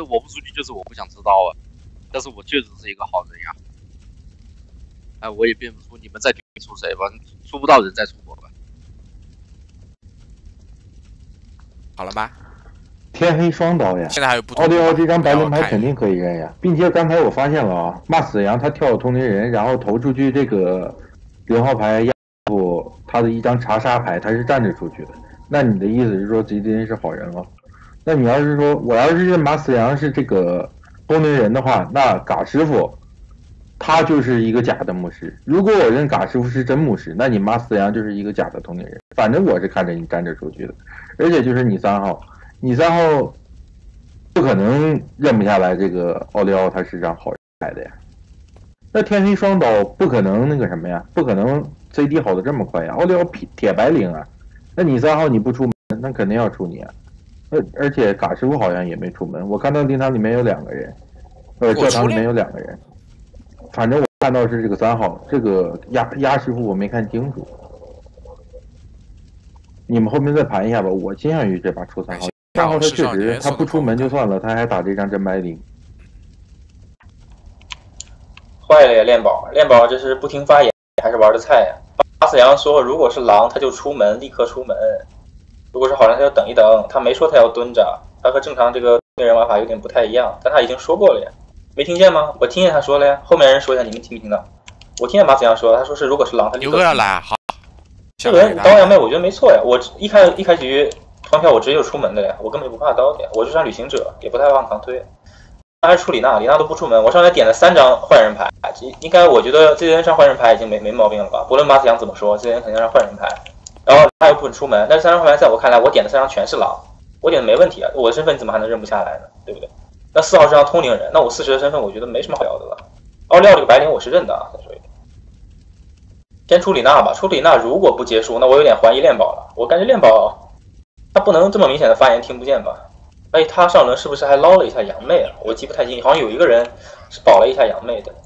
正我不出去就是我不想知道啊。但是我确实是一个好人呀。哎，我也辨不出你们在出谁吧，出不到人再出我吧。 好了吗？ 天黑双刀呀！ 现在还有不同奥利奥这张白轮牌看肯定可以认呀，并且刚才我发现了啊，骂死羊他跳通灵人，然后投出去这个0号牌压不他的一张查杀牌，他是站着出去的。那你的意思是说吉林是好人了？那你要是说我要是认马死羊是这个通灵人的话，那嘎师傅他就是一个假的牧师。如果我认嘎师傅是真牧师，那你马死羊就是一个假的通灵人。反正我是看着你站着出去的，而且就是你3号。你3号不可能认不下来这个奥利奥他是张好人牌的呀。那天黑双刀不可能那个什么呀，不可能 CD 好的这么快呀。奥利奥铁白领啊，那你3号你不出门，那肯定要出你啊。而且嘎师傅好像也没出门，我看到灵堂里面有2个人，教堂里面有2个人。反正我看到是这个3号，这个鸭师傅我没看清楚。你们后面再盘一下吧，我倾向于这把出3号。3号他确实他不出门就算了，他还打这张真白灵。 坏了呀，练宝这是不听发言还是玩的菜呀？马死羊说如果是狼他就出门，立刻出门；如果是好人他就等一等。他没说他要蹲着，他和正常这个人玩法有点不太一样，但他已经说过了呀，没听见吗？我听见他说了呀。后面人说一下，你们听没听到？我听见马死羊说，他说是如果是狼他立刻。 牛哥要来，好。 这轮刀阳妹我觉得没错呀，我一开局团票我直接就出门的呀，我根本就不怕刀的呀，我就算旅行者也不太往扛推。还是出李娜都不出门，我上来点了3张坏人牌，应该我觉得这人上坏人牌已经没毛病了吧？不论马子阳怎么说，这人肯定上坏人牌，然后他又不出门，但是3张坏牌在我看来，我点的3张全是狼，我点的没问题啊，我的身份你怎么还能认不下来呢？对不对？那4号是张通灵人，那我40的身份我觉得没什么好聊的了。奥利奥这个白灵我是认的啊，再说一遍。先出李娜吧，出李娜如果不结束，那我有点怀疑练宝了。我感觉练宝他不能这么明显的发言听不见吧？哎，他上轮是不是还捞了一下杨妹啊？我记不太清，好像有一个人是保了一下杨妹的。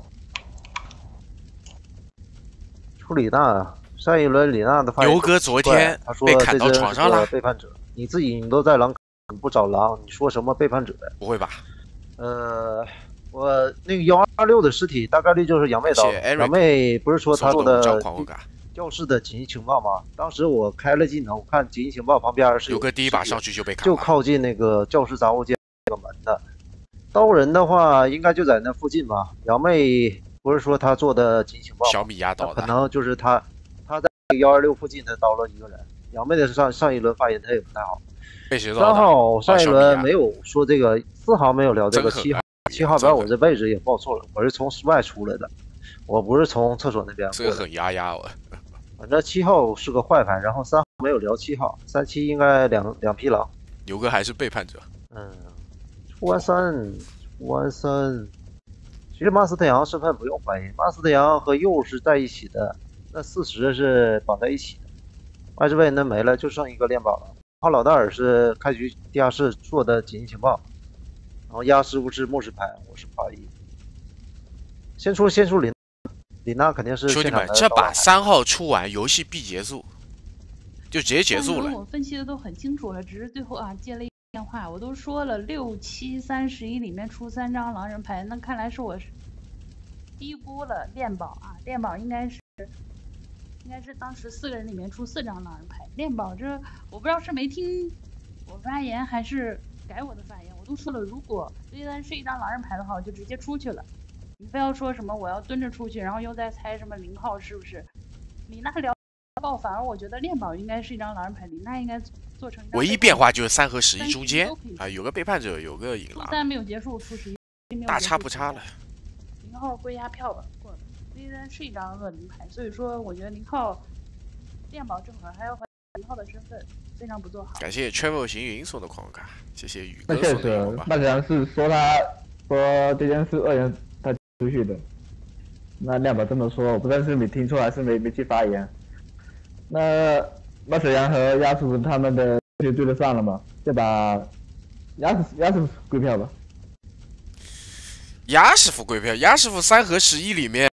出李娜，上一轮李娜的发言。 牛哥昨天被砍到床上了。 背叛者，你自己都在狼不找狼，你说什么背叛者呀？ 不会吧？ 我那个126的尸体大概率就是杨妹刀。杨妹不是说她做的教室的紧急情报吗？当时我开了技能，我看紧急情报旁边是有个第一把上去就被砍， 就靠近那个教室杂物间那个门的。刀人的话应该就在那附近吧。杨妹不是说她做的紧急情报， 小米压倒的， 可能就是她在126附近她刀了一个人。杨妹的上一轮发言她也不太好。 被谁 3号上一轮没有说这个，4号没有聊这个，7号把我这位置也报错了，我是从室外出来的，我不是从厕所那边。 这个很压我。 反正7号是个坏牌，然后3号没有聊7号，3、7应该两匹狼。 牛哥还是背叛者。 出完3，其实马斯特扬身份不用怀疑，马斯特扬和右是在一起的，那40是绑在一起的。外置位那没了，就剩一个练宝了。号老大尔是开局地下室做的紧急情报，然后鸭师傅是末世牌，我是怀疑。先出李娜肯定是。 兄弟们，这把3号出完，游戏必结束，就直接结束了。 我分析的都很清楚了，只是最后接了一电话，我都说了6、7、3、11里面出3张狼人牌，那看来是我低估了练宝啊，练宝应该是当时4个人里面出4张狼人牌，练宝这我不知道是没听我发言还是改我的发言，我都说了，如果对单是一张狼人牌的话，我就直接出去了。你非要说什么我要蹲着出去，然后又在猜什么0号是不是？李娜聊爆，反而我觉得练宝应该是一张狼人牌，李娜应该做成一张。 唯一变化就是3和11中间啊，有个背叛者，有个引狼。 3没有结束，出11 大差不差了。 0号归压票吧，过了。对单是一张恶灵牌，所以说我觉得0号练宝正好，还要0号的身份非常不做好。 感谢 Travel 行云送的狂卡，谢谢宇哥送的。那确实，那好像是说这件事2人他出去的。那亮宝这么说，我不知道是没听错还是没去发言。那马水阳和鸭师傅他们的就对得上了吗？这把鸭师傅归票吧。 鸭师傅归票，鸭师傅3和11里面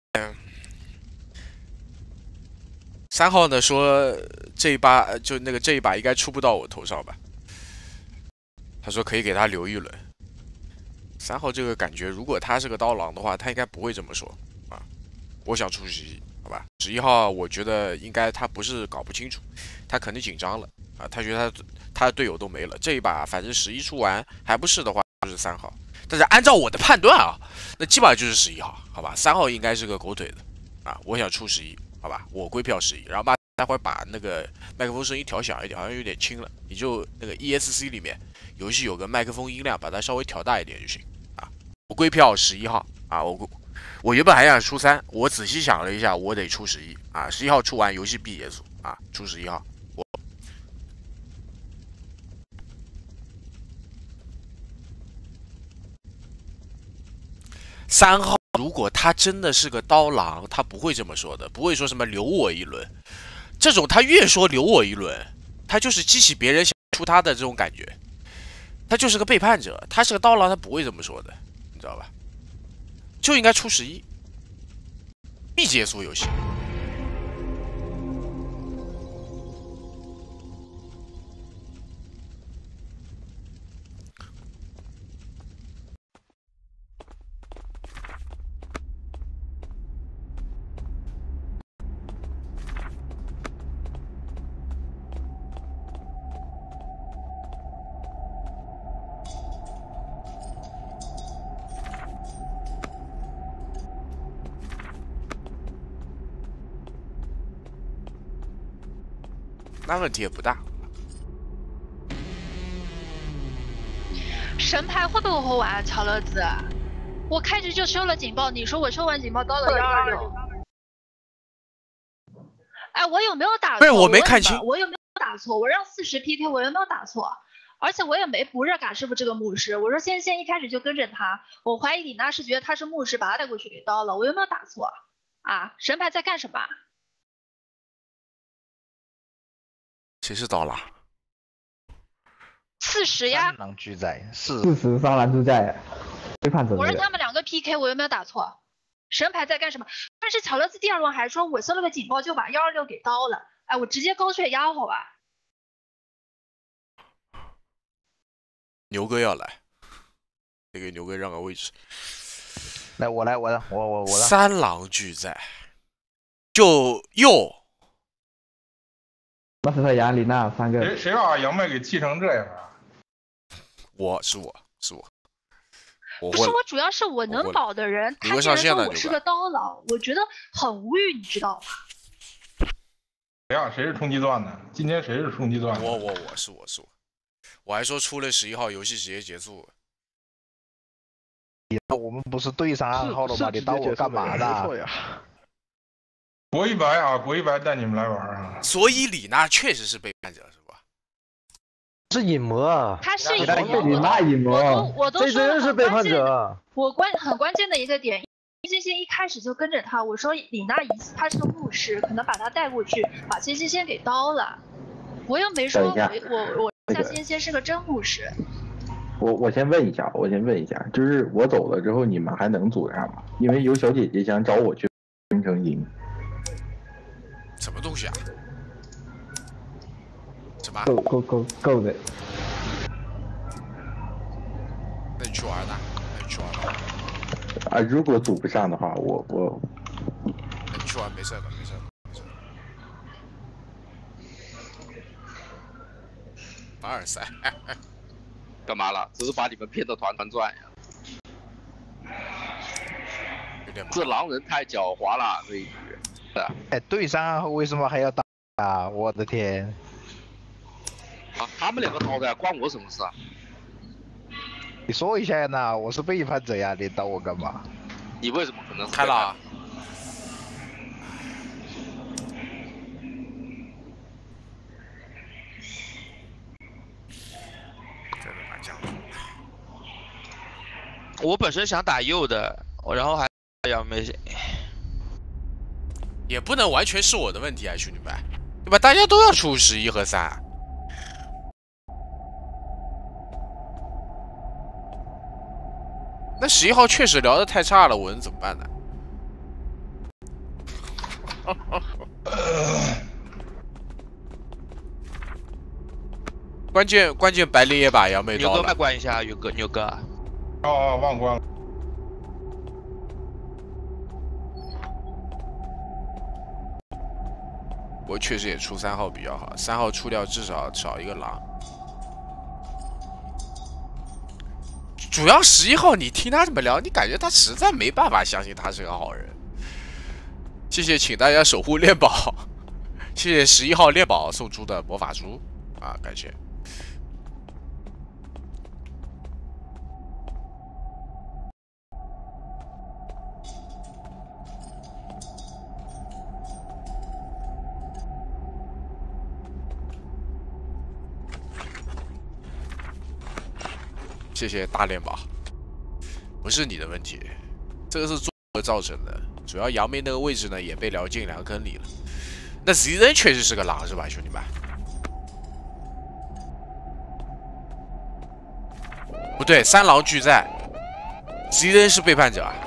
，3号呢说这一把应该出不到我头上吧？他说可以给他留一轮。 3号这个感觉，如果他是个刀郎的话，他应该不会这么说啊。我想出11，好吧？11号，我觉得应该他不是搞不清楚，他可能紧张了啊，他觉得他的队友都没了，这一把反正11出完还不是的话，就是3号。但是按照我的判断啊，那基本上就是11号，好吧？3号应该是个狗腿的啊，我想出11，好吧？我归票11，然后待会儿把那个麦克风声音调小一点，好像有点轻了，你就那个 ESC 里面游戏有个麦克风音量，把它稍微调大一点就行啊。我归票11号啊，我原本还想出3，我仔细想了一下，我得出11啊，11号出完游戏必结束啊，出11号。3号，如果他真的是个刀郎，他不会这么说的，不会说什么留我一轮。这种他越说留我一轮，他就是激起别人想出他的这种感觉，他就是个背叛者。他是个刀郎，他不会这么说的，你知道吧？就应该出11，必结束游戏。那问题也不大。 神牌会不会活完？乔乐子，我开局就收了警报，你说我收完警报到了126。哎，我有没有打错？ 不是，我没看清。 我有没有打错？我让40 PK， 我有没有打错？而且我也没不热嘎师傅这个牧师，我说仙仙一开始就跟着他，我怀疑李娜是觉得他是牧师，把他带过去给刀了，我有没有打错？啊，神牌在干什么？ 谁是刀郎 ？40呀。 三狼俱在 ，40三狼俱在，背叛者。 我让他们2个 PK， 我有没有打错？神牌在干什么？但是乔乐兹第2轮还说我收了个警报就把126给刀了，哎，我直接高血压好吧？ 牛哥要来，得给牛哥让个位置。 来，我来。 三狼俱在，就右。 马斯特、杨、李娜3个。 谁把杨妹给气成这样啊？ 是我。 不是我，主要是我能保的人，他竟然说我是个刀郎，我觉得很无语，你知道吗？ 谁是冲击钻的？今天谁是冲击钻的？ 我，我还说出了11号游戏直接结束。 我们不是对上暗号了吗？你当我干嘛的？ 国一白啊，国一白带你们来玩啊！ 所以李娜确实是背叛者，是吧？ 是隐魔啊！ 他是隐魔， 李娜隐魔， 我都说真是背叛者。 很关键的一个点，仙仙一开始就跟着他，我说李娜疑似他是个牧师，可能把他带过去，把仙仙先给刀了。我又没说我像仙仙是个真牧师。 我先问一下，就是我走了之后，你们还能组上吗？因为有小姐姐想找我去京城营。 什么东西啊？什么？ 够的。 那你去玩呢？ 啊，如果组不上的话，我。 那你去玩没事的。823， 干嘛了？只是把你们骗得团团转呀！这狼人太狡猾了，这一局。 哎，对上暗号为什么还要打啊？我的天！ 啊，他们2个刀的呀，关我什么事啊？ 你说一下呀，那我是背叛者呀，你刀我干嘛？ 你为什么可能是开了？ 我本身想打右的，然后还杨梅， 也不能完全是我的问题啊，兄弟们，对吧？大家都要出11和3。那11号确实聊得太差了，我能怎么办呢？关键白灵也把杨梅刀了。 牛哥卖关一下，牛哥。 哦，忘关了。 我确实也出3号比较好，3号出掉至少少一个狼。主要11号，你听他这么聊，你感觉他实在没办法相信他是个好人。谢谢，请大家守护炼宝，谢谢11号炼宝送出的魔法书啊，感谢。谢谢大炼宝，不是你的问题，这个是综合造成的。主要杨梅那个位置呢也被聊进2坑里了。那 Z 人确实是个狼是吧，兄弟们？不对，3狼俱在 ，Z 人是背叛者啊。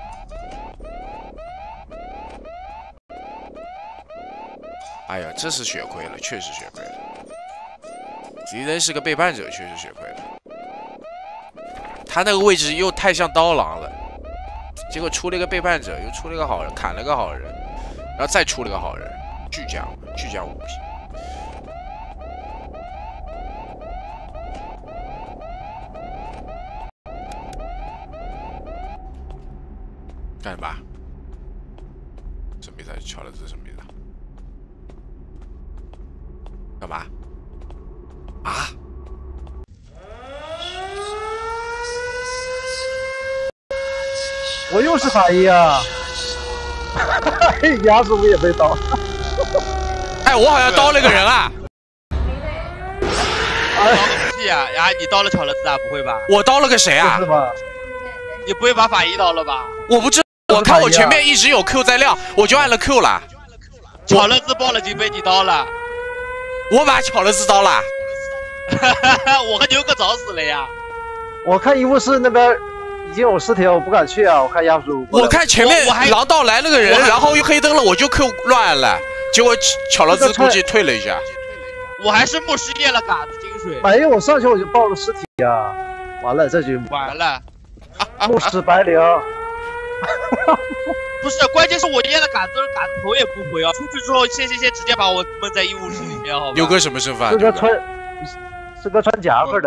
哎呀，这是血亏了，确实血亏了。Z 人是个背叛者，确实血亏了。他那个位置又太像刀郎了，结果出了一个背叛者，又出了一个好人，砍了个好人，然后再出了个好人，巨将5匹。干什么？什么意思？乔了字什么意思？干嘛？啊？ 我又是法医啊！牙师傅也被刀。 哎，我好像刀了个人啊！ 屁呀！呀，你刀了巧乐兹啊？不会吧？ 我刀了个谁啊？ 是吧？ 你不会把法医刀了吧？ 我不知道，我看我前面一直有 Q 在亮，我就按了 Q 了。 巧乐兹爆了金被你刀了， 我把巧乐兹刀了。 我和牛哥早死了呀！ 我看医务室那边已经有尸体了，我不敢去啊！我看亚叔， 我看前面狼道来了个人，然后又黑灯了，我就 Q 乱按了，结果巧乐兹估计退了一下。 我还是牧师验了嘎子金水。 没有，我上去我就抱了尸体啊！完了，这局完了， 牧师白灵。 不是，关键是我验了嘎子头也不回啊！出去之后，先直接把我闷在医务室里面，好吧？ 牛哥什么身份？ 是个穿夹克的。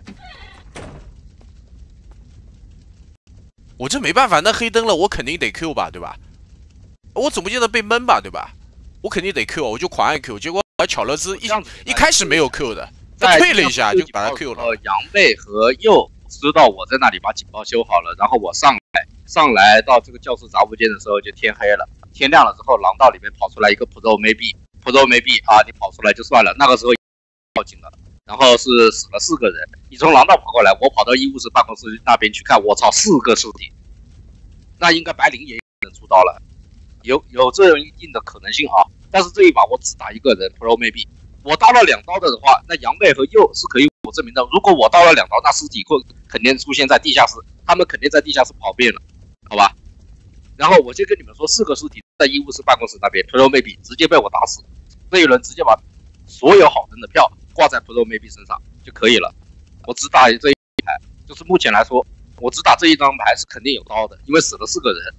我这没办法，那黑灯了，我肯定得 Q 吧，对吧？我总不见得被闷吧，对吧？我肯定得 Q， 我就狂按 Q， 结果巧乐兹一开始没有 Q 的，他退了一下就把他 Q 了。 杨贝和佑知道我在那里把警报修好了，然后我上来到这个教室杂物间的时候就天黑了，天亮了之后，廊道里面跑出来一个 Pro maybe 啊，你跑出来就算了，那个时候报警了。然后是死了4个人，你从廊道跑过来，我跑到医务室办公室那边去看，我操，4个尸体，那应该白灵也能出刀了，有这样一定的可能性啊。但是这一把我只打1个人 ，Pro maybe， 我刀了2刀的话，那杨贝和佑是可以我证明的。如果我刀了2刀，那尸体肯定出现在地下室，他们肯定在地下室跑遍了，好吧？然后我就跟你们说，4个尸体在医务室办公室那边 ，Pro maybe 直接被我打死，这一轮直接把所有好人的票挂在 Pro maybe 身上就可以了。我只打这一牌，就是目前来说，我只打这一张牌是肯定有刀的，因为死了4个人。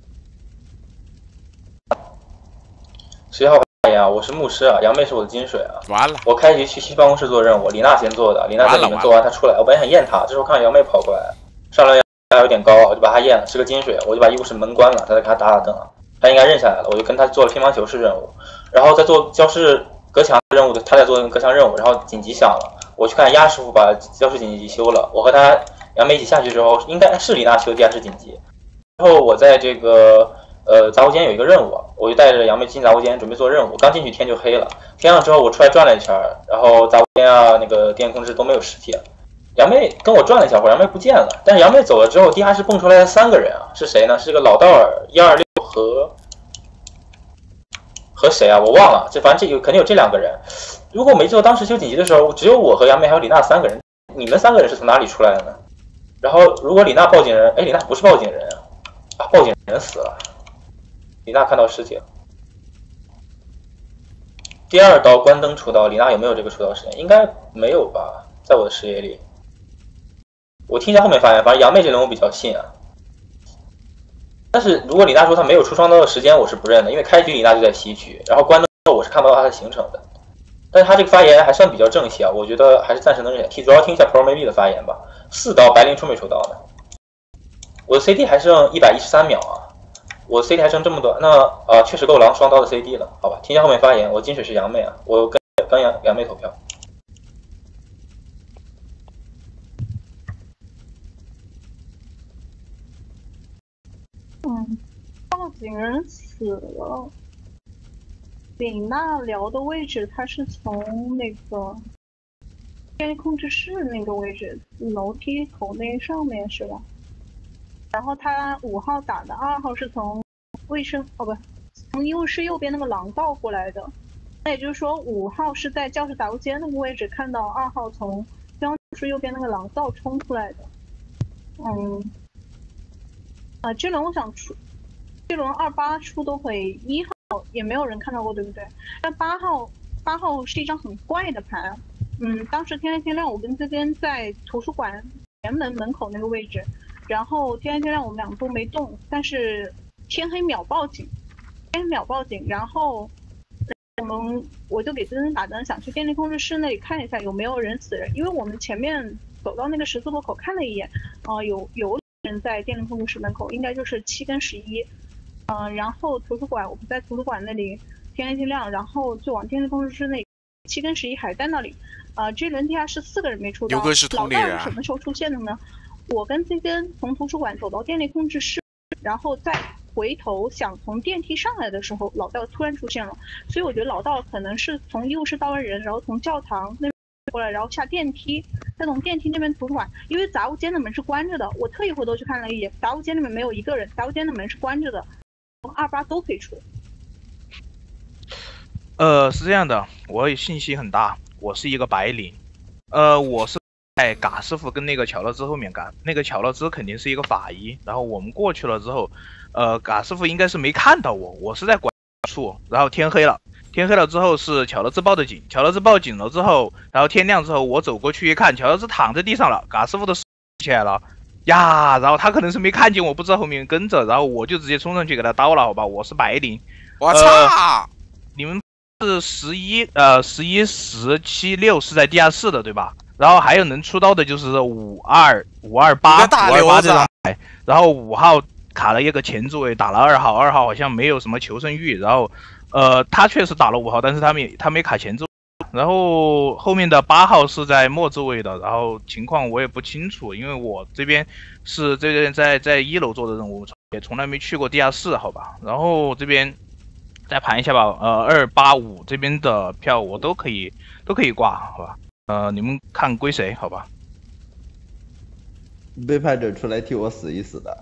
10号牌呀，我是牧师啊，杨妹是我的金水啊。 完了， 我开局去西办公室做任务，李娜先做的，李娜在里面做完，她出来，我本来想验她，这时候看到杨妹跑过来，上轮她有点高，我就把她验了，是个金水，我就把医务室门关了，她再给她打灯啊，她应该认下来了，我就跟她做了乒乓球式任务，然后再做教室隔墙任务的，他在做隔墙任务，然后紧急响了，我去看鸭师傅把教室紧急修了，我和他杨梅一起下去之后，应该是李娜修地下室紧急，然后我在这个杂物间有一个任务，我就带着杨梅进杂物间准备做任务，刚进去天就黑了，天亮之后我出来转了一圈，然后杂物间啊那个电控制都没有尸体了，杨梅跟我转了一小会儿，杨梅不见了，但是杨梅走了之后，地下室蹦出来的3个人啊，是谁呢？是个老道尔126和谁啊？我忘了，反正肯定有这2个人。如果我没记错，当时修紧急的时候，只有我和杨梅还有李娜3个人。你们3个人是从哪里出来的呢？然后如果李娜报警人，哎，李娜不是报警人啊，报警人死了。李娜看到尸体了。第2刀关灯出刀，李娜有没有这个出刀时间？应该没有吧，在我的视野里。 我听一下后面发言，反正杨妹这轮我比较信啊。但是如果李娜说她没有出双刀的时间，我是不认的，因为开局李娜就在西局，然后关刀我是看不到她的行程的。但是她这个发言还算比较正气啊，我觉得还是暂时能忍。主要听一下 Pro Maybe 的发言吧。4刀白灵出没出刀呢？我的 CD 还剩113秒啊，我的 CD 还剩这么多，那确实够狼双刀的 CD 了，好吧？听一下后面发言，我金水是杨妹啊，我跟杨妹投票。 报警人死了，李娜聊的位置，她是从那个电力控制室那个位置，楼梯口那上面是吧？然后他5号打的，2号是从卫生从医务室右边那个廊道过来的。那也就是说，5号是在教室杂物间那个位置看到2号从教室右边那个廊道冲出来的。这轮我想出，这轮28出都可以，1号也没有人看到过，对不对？但8号是一张很怪的牌。当时天黑天亮，我跟这边在图书馆前门口那个位置，然后天黑天亮我们俩都没动，但是天黑秒报警，然后我就给森森打灯，想去电力控制室那里看一下有没有人死人，因为我们前面走到那个十字路口看了一眼，有人在电力控制室门口，应该就是7跟11，然后图书馆我们在图书馆那里天黑天亮，然后就往电力控制室那里，7跟11还在那里，这轮地下室4个人没出到，老大是什么时候出现的呢？我跟这边从图书馆走到电力控制室，然后再回头想从电梯上来的时候，老道突然出现了，所以我觉得老道可能是从医务室到完人，然后从教堂那边过来，然后下电梯，再从电梯那边图书馆，因为杂物间的门是关着的，我特意回头去看了一眼，杂物间里面没有一个人，杂物间的门是关着的，28都可以出。 是这样的，我信息很大，我是一个白领，我是在嘎师傅跟那个乔乐兹后面干，那个乔乐兹肯定是一个法医，然后我们过去了之后，嘎师傅应该是没看到我，我是在管处，然后天黑了之后是乔乐兹报的警，乔乐兹报警了之后，然后天亮之后我走过去一看，乔乐兹躺在地上了，嘎师傅的手起来了呀，然后他可能是没看见我，不知道后面跟着，然后我就直接冲上去给他刀了，好吧，我是白领， 我操， 你们是11、11、17、6是在地下室的对吧？然后还有能出刀的就是528这张牌，然后5号卡了一个前置位，打了2号，2号好像没有什么求生欲，然后他确实打了5号，但是他没卡前置位，然后后面的8号是在末置位的，然后情况我也不清楚，因为我这边是在1楼做的任务，也从来没去过地下室，好吧？然后这边再盘一下吧，285这边的票我都可以挂，好吧？你们看归谁？好吧？ 背叛者出来替我死一死的。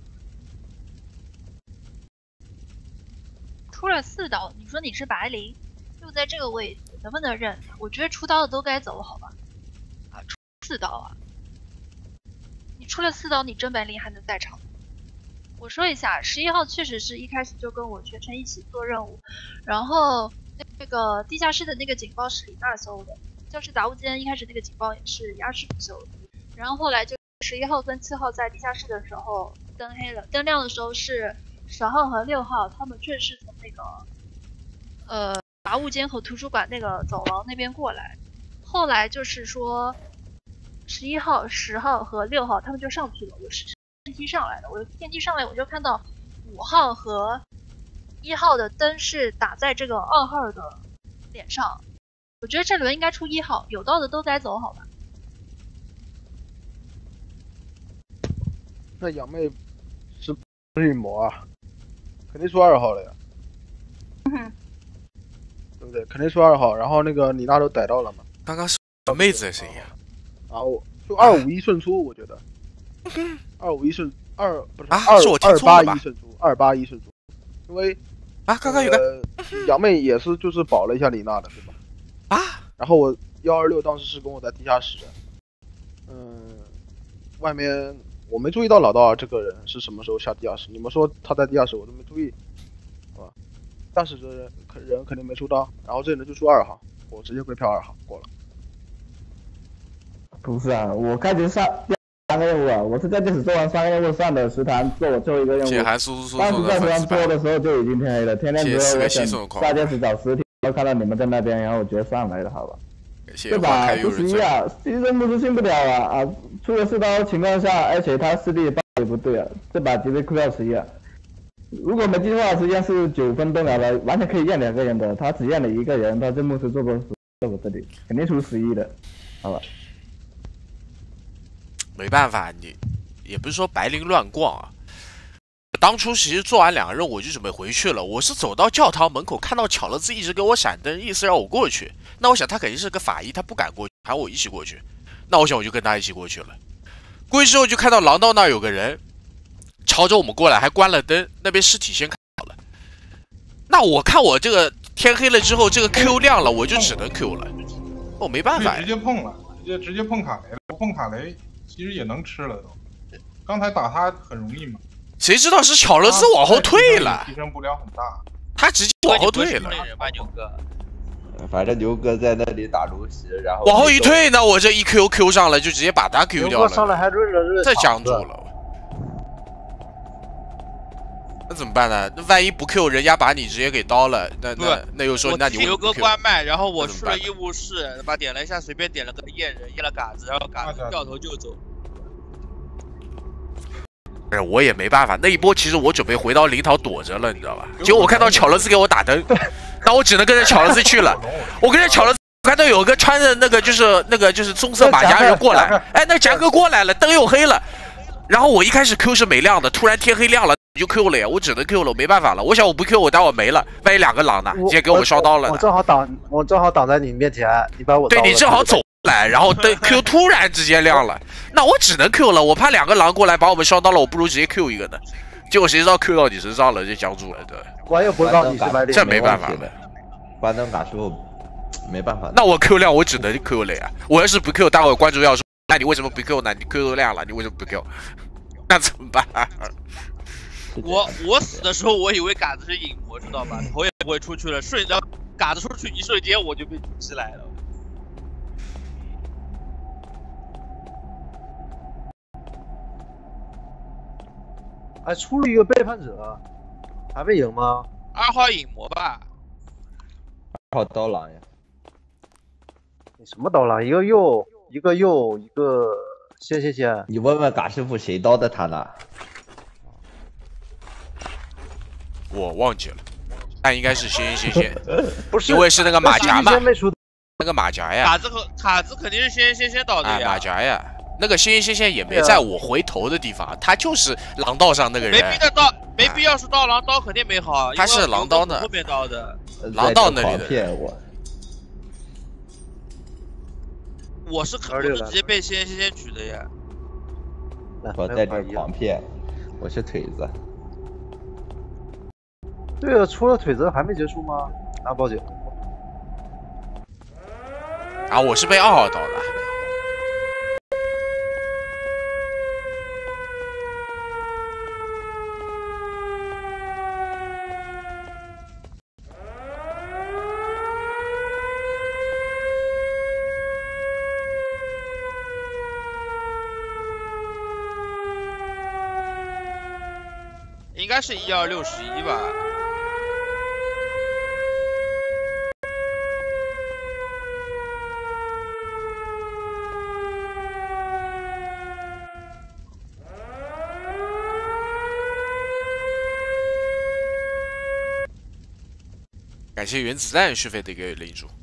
出了4刀，你说你是白灵，又在这个位置，能不能认？我觉得出刀的都该走，好吧？出4刀啊！你出了4刀，你真白灵还能在场？我说一下，11号确实是一开始就跟我全程一起做任务，然后那个地下室的那个警报是李娜搜的。教室杂物间一开始那个警报也是鸭师傅修的，然后后来就11号跟7号在地下室的时候灯黑了，灯亮的时候是10号和6号，他们确实从那个杂物间和图书馆那个走廊那边过来，后来就是说11号、10号和6号他们就上去了，我是电梯上来的，我电梯上来我就看到5号和1号的灯是打在这个2号的脸上。我觉得这轮应该出1号，有刀的都该走，好吧？ 那杨妹是一模啊，肯定出2号了呀，对不对？肯定出2号，然后那个李娜都逮到了嘛。 刚刚是妹子的声音啊。 然后就251顺出，我觉得。251顺不是281顺出，281顺出，因为刚刚有个杨妹也是就是保了一下李娜的，对吧？然后我126当时是跟我在地下室的，外面我没注意到老道这个人是什么时候下地下室，你们说他在地下室我都没注意，好吧？地下室的人肯定没出刀，然后这人就出2号，我直接归票2号过了。 不是啊，我感觉上 3个任务啊，我是在这次做完3个任务上的食堂做我最后一个任务。当时在食堂做的时候就已经天黑了，天亮之后我想大家是找尸体，然后看到你们在那边，然后我直接上来了，好吧？对吧？11啊，第一任务是信不了啊！出了4刀情况下，而且他4弟报也不对啊，这把直接扣掉11啊。如果没记错的话，实际上是9分动摇的，完全可以验2个人的，他只验了1个人，他任务是做不我这里肯定出11的，好吧？ 没办法，你也不是说白灵乱逛啊。当初其实做完2个任务我就准备回去了，我是走到教堂门口看到巧乐兹一直给我闪灯，意思让我过去。那我想他肯定是个法医，他不敢过去，喊我一起过去。那我想我就跟他一起过去了。过去之后就看到廊道那儿有个人朝着我们过来，还关了灯，那边尸体先看到了。那我看我这个天黑了之后，这个 Q 亮了，我就只能 Q 了。我没办法， 直接碰了，直接碰卡雷了，不碰卡雷其实也能吃了都。刚才打他很容易嘛。 谁知道是巧乐兹往后退了， 提升不了很大。 他直接往后退了。 反正牛哥在那里打炉石，然后往后一退呢，我这一 Q 上了，就直接把他 Q 掉了。 上来还润了润， 再僵住了。那怎么办呢？那万一不 Q， 人家把你直接给刀了，那又说那你牛哥关麦，然后我去了医务室，他妈点了一下，随便点了个验人，验了嘎子，然后嘎子掉头就走。 我也没办法，那一波其实我准备回到灵堂躲着了，你知道吧？结果我看到巧乐兹给我打灯，那我只能跟着巧乐兹去了。我跟着巧乐兹看到有个穿着那个就是棕色马甲人过来，哎，那夹克过来了，灯又黑了。然后我一开始 Q 是没亮的，突然天黑亮了，就 Q 了呀，我只能 Q 了，我没办法了。我想我不 Q 我待会没了，万一2个狼呢，直接给我们烧刀了。 我正好挡在你面前，你把我对你正好走来，然后灯 Q 突然之间亮了，那我只能 Q 了，我怕2个狼过来把我们烧刀了，我不如直接 Q 一个呢。结果谁知道 Q 到你身上了，就僵住了，对。 我也不知道你是白灵， 这没办法了。 关灯打输没办法。 那我 Q 亮，我只能 Q 了呀。我要是不 Q， 待会关注要说，那你为什么不 Q 呢？你 Q 都亮了，你为什么不 Q？ 那怎么办？ 我死的时候，我以为嘎子是影魔，知道吧？头也不会出去了，顺着嘎子出去一瞬间，我就被举起来了。 还出了一个背叛者，还没赢吗 ？2号影魔吧 ？2号刀郎呀？ 你什么刀郎？一个右，一个先。 你问问嘎师傅谁刀的他呢？ 我忘记了，但应该是先， 不是， 因为是那个马甲嘛，那个马甲呀。 卡子肯定是先倒的呀。 马甲呀，那个先也没在我回头的地方，他就是廊道上那个人。 没必要是刀狼刀肯定没好， 他是狼刀的， 后面刀的， 狼道那里的。 我是直接被先举的呀。 我在这狂骗，我是腿子。 对啊，出了腿子还没结束吗？拿报警。 啊，我是被2号刀的。 应该是1261吧。 感谢原子弹续费的一个领主。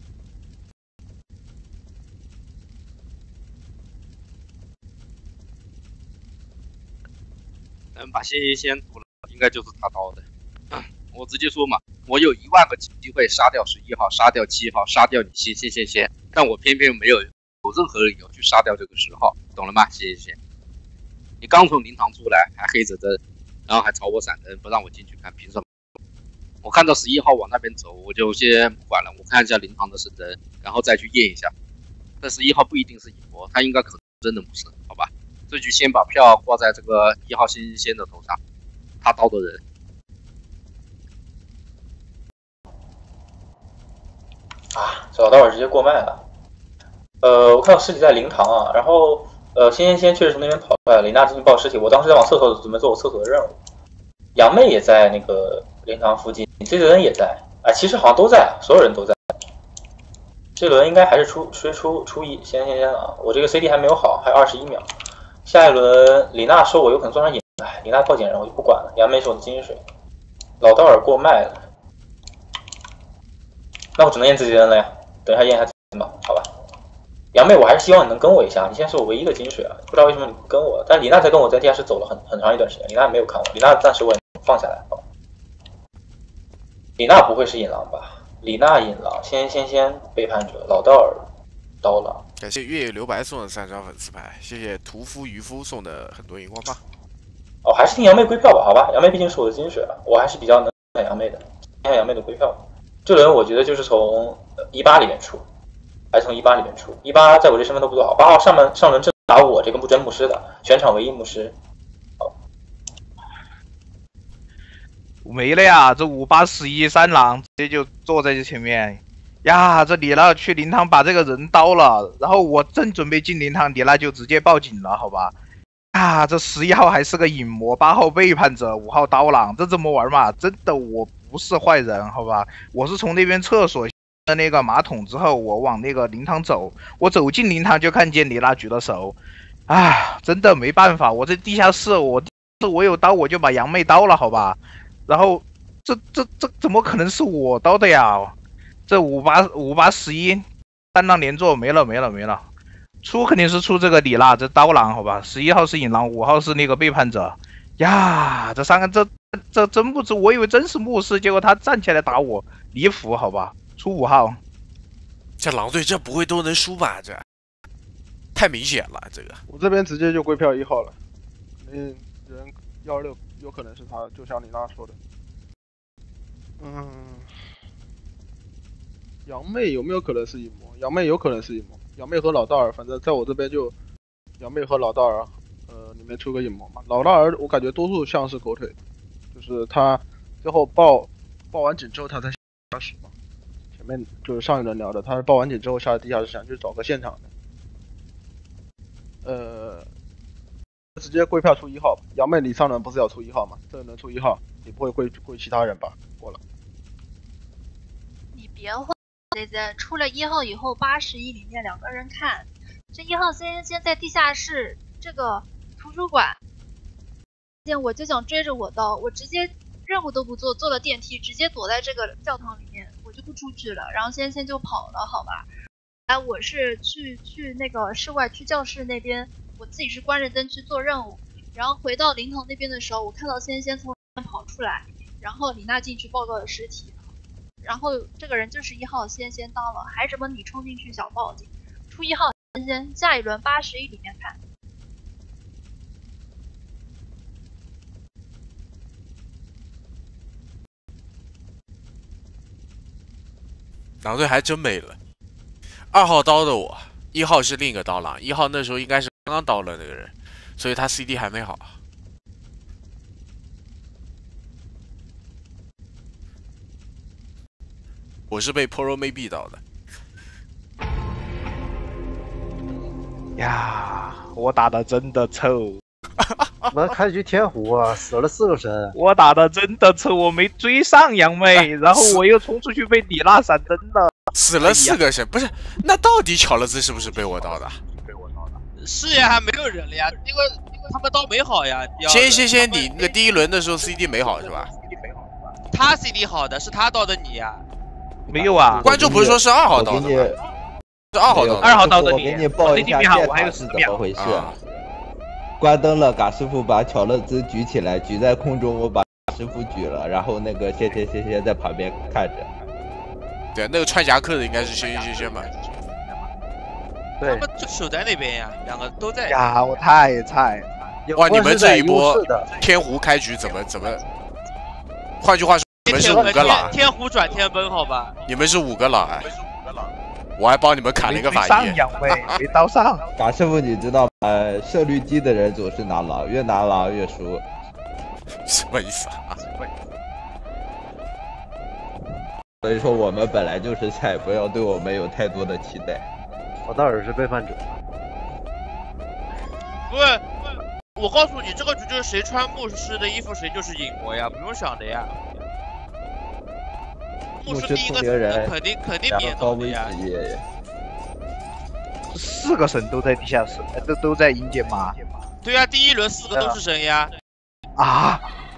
把先屠了，应该就是他刀的。我直接说嘛，我有10000个机会杀掉11号，杀掉7号，杀掉你先，但我偏偏没有任何理由去杀掉这个10号，懂了吗？先，你刚从灵堂出来，还黑着灯，然后还朝我闪灯，不让我进去看，凭什么？我看到11号往那边走，我就先不管了，我看一下灵堂的神灯，然后再去验一下。但11号不一定是影魔，他应该可能真的不是，好吧？这局先把票挂在这个1号先的头上，他刀的人。 啊，找到我直接过麦了。我看到尸体在灵堂啊，然后先确实从那边跑出来，李娜进去抱尸体，我当时在往厕所准备做我厕所的任务。杨妹也在那个灵堂附近，这轮也在，哎，其实好像都在，所有人都在。这轮应该还是初一，先啊，我这个 CD 还没有好，还有21秒。下一轮李娜说我有可能做上引，哎，李娜报警人我就不管了。杨妹是我的金水，老道尔过麦了，那我只能验自己人了呀。等一下验一下自己吧，好吧。杨妹，我还是希望你能跟我一下，你现在是我唯一的金水啊，不知道为什么你不跟我。但李娜在跟我在地下室走了很长一段时间，李娜没有看我，李娜暂时我也放下来。李娜不会是引狼吧？李娜引狼，先背叛者，老道尔刀狼。 感谢月月留白送的3张粉丝牌，谢谢屠夫渔夫送的很多荧光棒。 哦，还是听杨妹归票吧，好吧，杨妹毕竟是我的金水啊，我还是比较能看杨妹的，看杨妹的归票。这轮我觉得就是从18里面出。还是从18里面出，18在我这身份都不多好。8号上轮正打我这个真牧师的，全场唯一牧师。 没了呀，这5811三郎直接就坐在这前面呀。这李娜去灵堂把这个人刀了，然后我正准备进灵堂，李娜就直接报警了，好吧？啊，这11号还是个隐魔，8号背叛者，5号刀郎，这怎么玩嘛？真的我不是坏人，好吧？我是从那边厕所那个马桶之后，我往那个灵堂走，我走进灵堂就看见李娜举了手，啊，真的没办法，我这地下室我有刀，我就把杨妹刀了，好吧？然后这怎么可能是我刀的呀？这5811三郎连坐没了，出肯定是出这个李娜这刀郎，好吧？11号是引狼，5号是那个背叛者呀，这3个这真不知，我以为真是牧师，结果他站起来打我，离谱，好吧？出5号， 这狼队这不会都能输吧？这太明显了，这个我这边直接就归票1号了，人126有可能是他，就像你那说的。杨妹有没有可能是一模？杨妹有可能是一模，杨妹和老道尔，反正在我这边就杨妹和老道尔，里面出个隐魔嘛。老道尔我感觉多数像是狗腿，就是他最后报完警之后他才下室嘛。前面就是上一轮聊的，他是报完警之后下了地下室，想去找个现场的。直接归票出1号吧。杨妹，你上轮不是要出1号吗？这轮出1号，你不会归其他人吧？过了。 你别慌，姐姐，出了1号以后，81里面2个人看，这1号先在地下室这个图书馆，我就想追着我刀，我直接任务都不做，坐了电梯，直接躲在这个教堂里面，我就不出去了，然后先就跑了，好吧？我是去那个室外去教室那边，我自己是关着灯去做任务，然后回到灵堂那边的时候，我看到先从里面跑出来，然后李娜进去报告了尸体，然后这个人就是1号先当了，还什么你冲进去想报警，出1号先，下一轮81里面看。 狼队还真没了。2号刀的我，1号是另一个刀郎，1号那时候应该是刚刚刀了那个人，所以他 CD 还没好。我是被 Pro Maybe 刀的。 呀，我打的真的臭。 那开局天胡啊，死了4个神。 我打的真的臭，我没追上杨妹，然后我又冲出去被李娜闪灯了。 死了4个神，不是？那到底巧乐兹是不是被我刀的？ 是呀，还没有人了呀，因为他们刀没好呀。 先，你那个第1轮的时候 CD 没好是吧？ 他 CD 好的，是他刀的你呀。 没有啊， 观众不是说是2号刀的吗？是2号刀的。 2号刀的你。 我给你报一下现场是怎么回事。关灯了，嘎师傅把巧乐兹举起来，举在空中，我把师傅举了，然后那个谢在旁边看着。 对，那个穿夹克的应该是轩吧？ 对，他们就守在那边呀，2个都在。 呀，我太菜。 哇，你们这一波天胡开局怎么？换句话说，你们是5个狼。 天胡转天崩，好吧？ 你们是5个狼哎。我还帮你们砍了一个法医。 没刀上。 嘎师傅，你知道胜率低的人总是拿狼，越拿狼越输。 什么意思啊？ 所以说我们本来就是菜，不要对我们有太多的期待。 我倒是背叛者。 不是，我告诉你，这个局就是谁穿牧师的衣服，谁就是影魔呀，不用想的呀。牧师第一个肯定免到的呀。 4个神都在地下室，都在阴间吗？ 对呀，第一轮4个都是神呀。 啊？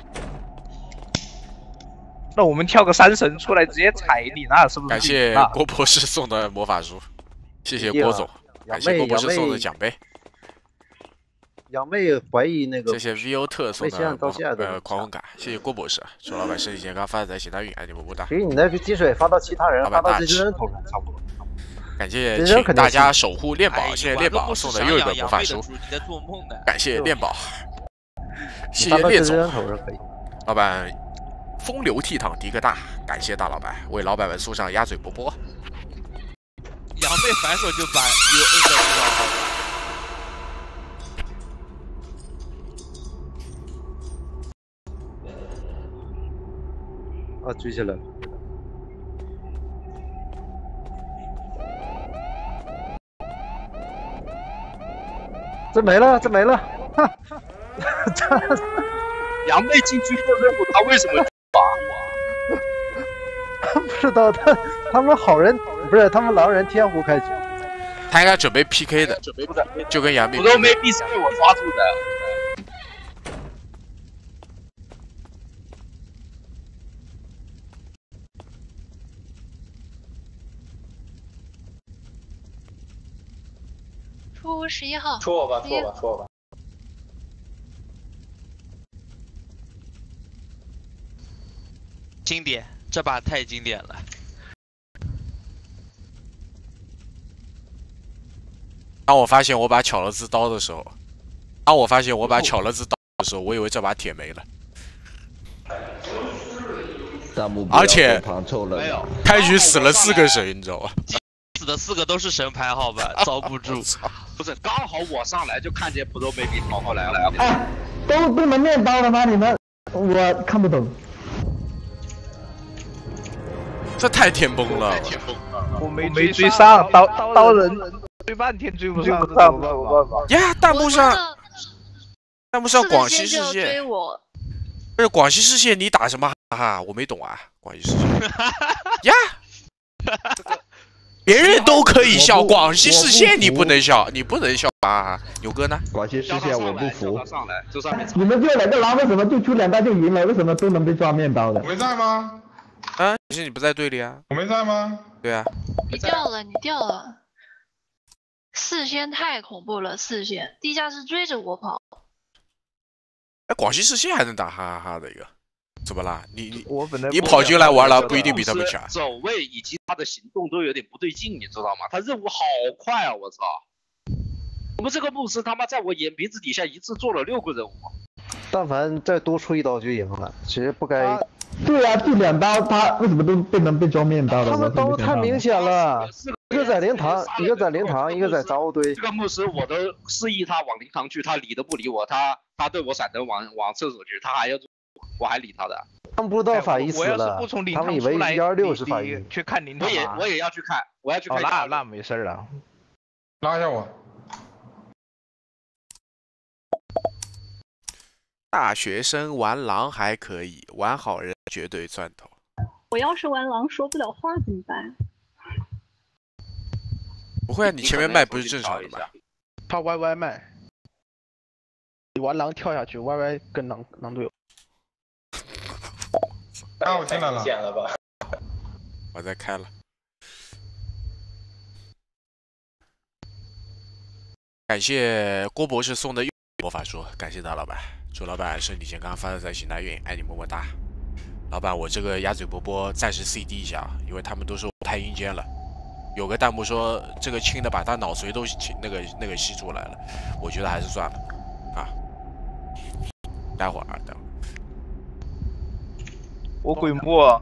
那我们跳个3神出来直接踩你，那是不是？ 感谢郭博士送的魔法书，谢谢郭总，感谢郭博士送的奖杯。 杨妹怀疑那个， 谢谢 VO 特送的狂欢卡，谢谢郭博士，祝老板身体健康，发财喜大运，爱你么么哒。 给你那个积水发到其他人，发到这些人头上差不多。 感谢请大家守护炼宝，谢谢炼宝送的又一本魔法书，感谢炼宝，谢谢炼总，老板风流倜傥迪个大，感谢大老板为老板们送上鸭嘴波波。 杨妹反手就把UA 的啊，追起来了。这没了，这没了！哈， 杨妹进去做任务，他为什么不知道他们好人不是他们狼人天胡开局， 他应该准备 PK 的，就跟杨妹。 我都没必是被我抓住的。 出11号， 出我吧，出我吧，出我吧。 经典，这把太经典了。 当我发现我把巧乐兹刀的时候，我以为这把铁没了。而且开局死了4个神，你知道吧？ 死的4个都是神牌，好吧，遭不住。 不是，刚好我上来就看见普罗梅比跑过来了。 哎，都不能念刀了吗？你们，我看不懂。 这太天崩了！ 我没追上，刀人追半天追不上，没办法。 呀，弹幕上广西视线，不是广西视线，你打什么哈？我没懂啊，广西视线呀。别人都可以笑，广西视线你不能笑，啊！牛哥呢？ 广西视线我不服。 你们就2个狼，为什么就出2刀就赢了？为什么都能被抓面刀的？ 我没在吗？ 啊，其实你不在队里啊。 我没在吗？ 对啊。 你掉了。4线太恐怖了，4线地下室追着我跑。 哎，广西视线还能打哈哈哈的一个。怎么啦？你跑进来玩了，不一定比他们强。 走位以及他的行动都有点不对劲，你知道吗？他任务好快啊！我操！我们这个牧师他妈在我眼鼻子底下一次做了6个任务。 但凡再多出1刀就赢了，其实不该。 对啊，就2刀，他为什么都能被装面刀的？ 他们刀太明显了，一个在灵堂，一个在灵堂，一个在杂物堆。 这个牧师我都示意他往灵堂去，他理都不理我，他对我闪灯往厕所去，他还要。我还理他的， 他们不知道法医死了，他们以为126是法医。 去看灵堂我也要去看，我要去看。 那没事了， 拉一下我。 大学生玩狼还可以，玩好人绝对赚头。 我要是玩狼说不了话怎么办？ 不会，你前面卖不是正常的吗？ 他 YY 卖，你玩狼跳下去 ，YY 跟狼队友。 啊，我进来了。 我在开了。感谢郭博士送的魔法书，感谢大老板，祝老板身体健康，发财喜大运，爱你么么哒。老板，我这个鸭嘴波波暂时 CD 一下，因为他们都说我太阴间了。有个弹幕说这个轻的把他脑髓都那个吸出来了，我觉得还是算了啊。待会儿。 我鬼魔，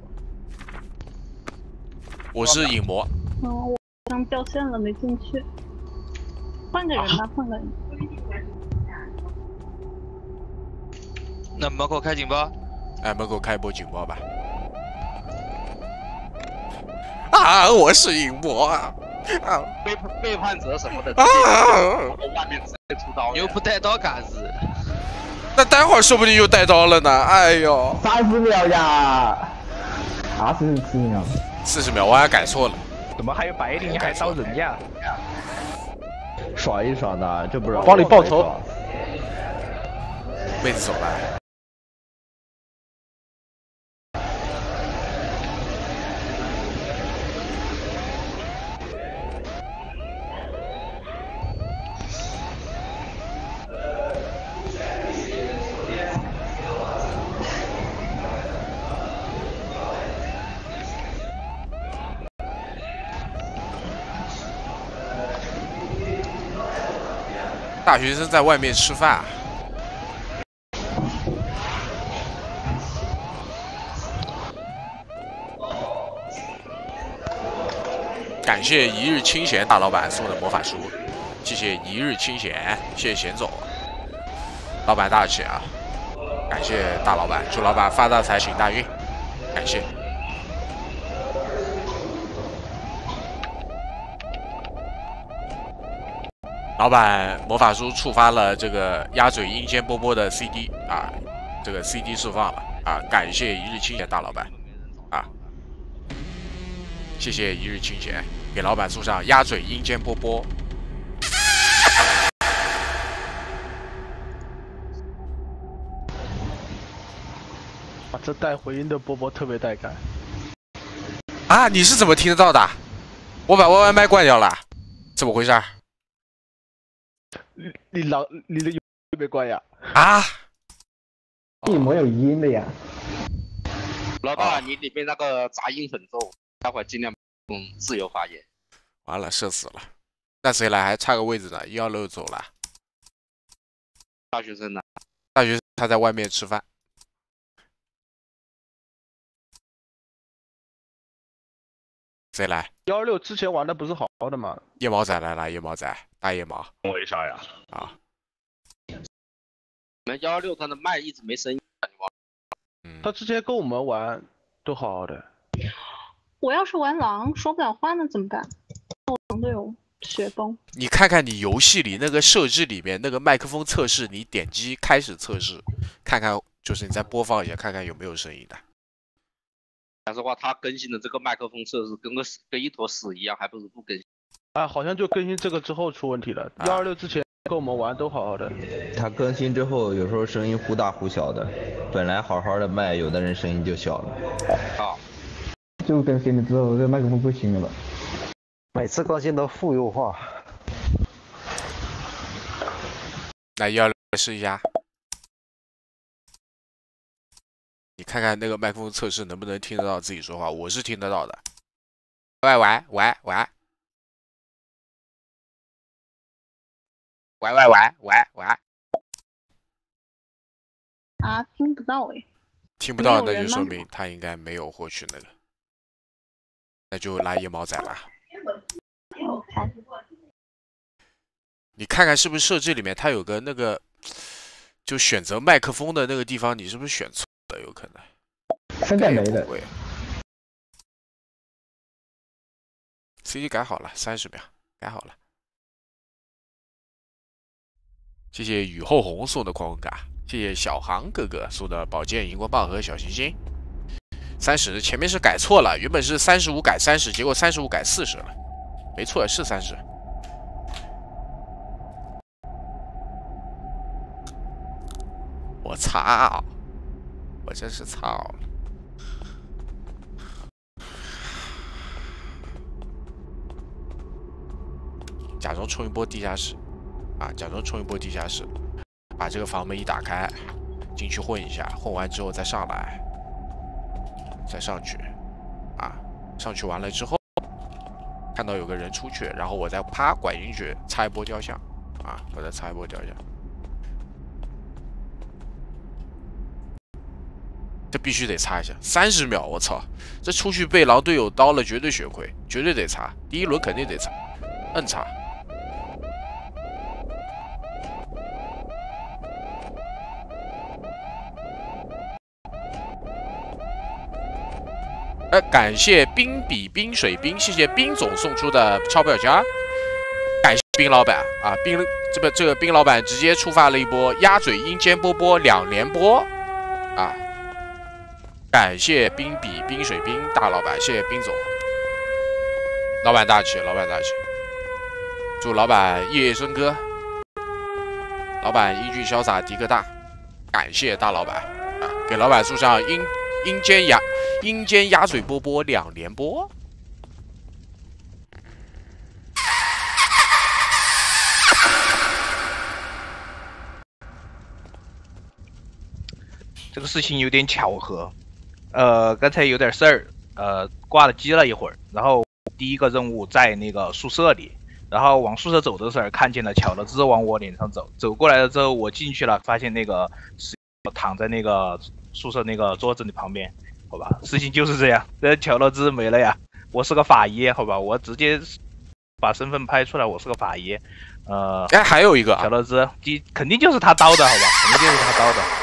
我是影魔。 我刚掉线了，没进去。换个人吧，换个人。 那门口开警报。 哎，门口开一波警报吧。啊，我是影魔啊！ 背叛者什么的，外面直接出刀， 又不带刀嘎子。 那待会儿说不定又带刀了呢。哎呦 ，30秒呀，24秒 ，40秒，我还改错了。 怎么还有白领还刀人呀？ 爽一爽的，这不是帮你报仇。 妹子走了。大学生在外面吃饭。感谢一日清闲大老板送的魔法书，谢谢一日清闲，谢谢贤总，老板大气啊！感谢大老板，祝老板发大财，行大运，感谢。老板魔法书触发了这个鸭嘴阴间波波的 CD 啊，这个 CD 释放了啊！感谢一日清闲大老板啊！谢谢一日清闲，给老板送上鸭嘴阴间波波。 啊，这带回音的波波特别带感。 啊，你是怎么听得到的？我把 YY 麦关掉了，怎么回事？ 你的有没关呀？ 啊？ 一模有音的呀。 老大，你里面那个杂音很重，待会儿尽量自由发言。 完了，射死了。那谁来？还差个位置呢？116走了。 大学生呢？ 大学生他在外面吃饭。谁来 ？116之前玩的不是好好的吗？ 夜猫仔来了，夜猫仔，大夜猫。 等我一下呀。 啊。 你们116他的麦一直没声音， 他之前跟我们玩都好好的。 我要是玩狼说不了话那怎么办？我狼队友雪崩。 你看看你游戏里那个设置里面那个麦克风测试，你点击开始测试，看看就是你再播放一下，看看有没有声音的。 讲实话，他更新的这个麦克风测试跟一坨屎一样，还不如不更新。 啊，好像就更新这个之后出问题了。126之前跟我们玩都好好的。 他更新之后，有时候声音忽大忽小的，本来好好的麦，有的人声音就小了。 啊。 就更新了之后，这麦克风不行了。 每次更新都负优化。 来116试一下。你看看那个麦克风测试能不能听得到自己说话，我是听得到的。喂喂喂喂喂喂喂喂喂， 啊，听不到哎。 听不到那就说明他应该没有获取那个，那就来夜猫仔了。你看看是不是设置里面它有个那个，就选择麦克风的那个地方，你是不是选错？有可能， 现在没了。 CD 改好了，30秒，改好了。谢谢雨后红送的狂欢卡，谢谢小航哥哥送的宝剑、荧光棒和小星星。30前面是改错了，原本是35改30，结果35改40了，没错，是30。我操！我真是操了！假装冲一波地下室，啊，假装冲一波地下室，把这个房门一打开，进去混一下，混完之后再上来，再上去，啊，上去完了之后，看到有个人出去，然后我再啪拐进去，擦一波雕像，啊，我再擦一波雕像。这必须得擦一下，30秒，我操！这出去被狼队友刀了，绝对血亏，绝对得擦。第一轮肯定得擦，摁擦。 感谢冰比冰水冰，谢谢冰总送出的钞票夹，感谢冰老板啊，这个冰老板直接触发了一波鸭嘴阴间波波2连播啊，感谢冰比冰水冰大老板，谢谢冰总，老板大气，老板大气，祝老板夜夜笙歌，老板英俊潇洒迪克大，感谢大老板啊，给老板送上阴间鸭嘴波波2连播。 这个事情有点巧合，刚才有点事儿，挂了机了一会儿，然后第一个任务在那个宿舍里，然后往宿舍走的时候看见了巧乐兹往我脸上走过来了之后，我进去了，发现那个躺在那个宿舍那个桌子的旁边，好吧，事情就是这样，这巧乐兹没了呀，我是个法医，好吧，我直接把身份拍出来，我是个法医， 还有一个巧乐兹，肯定就是他刀的，好吧，肯定就是他刀的。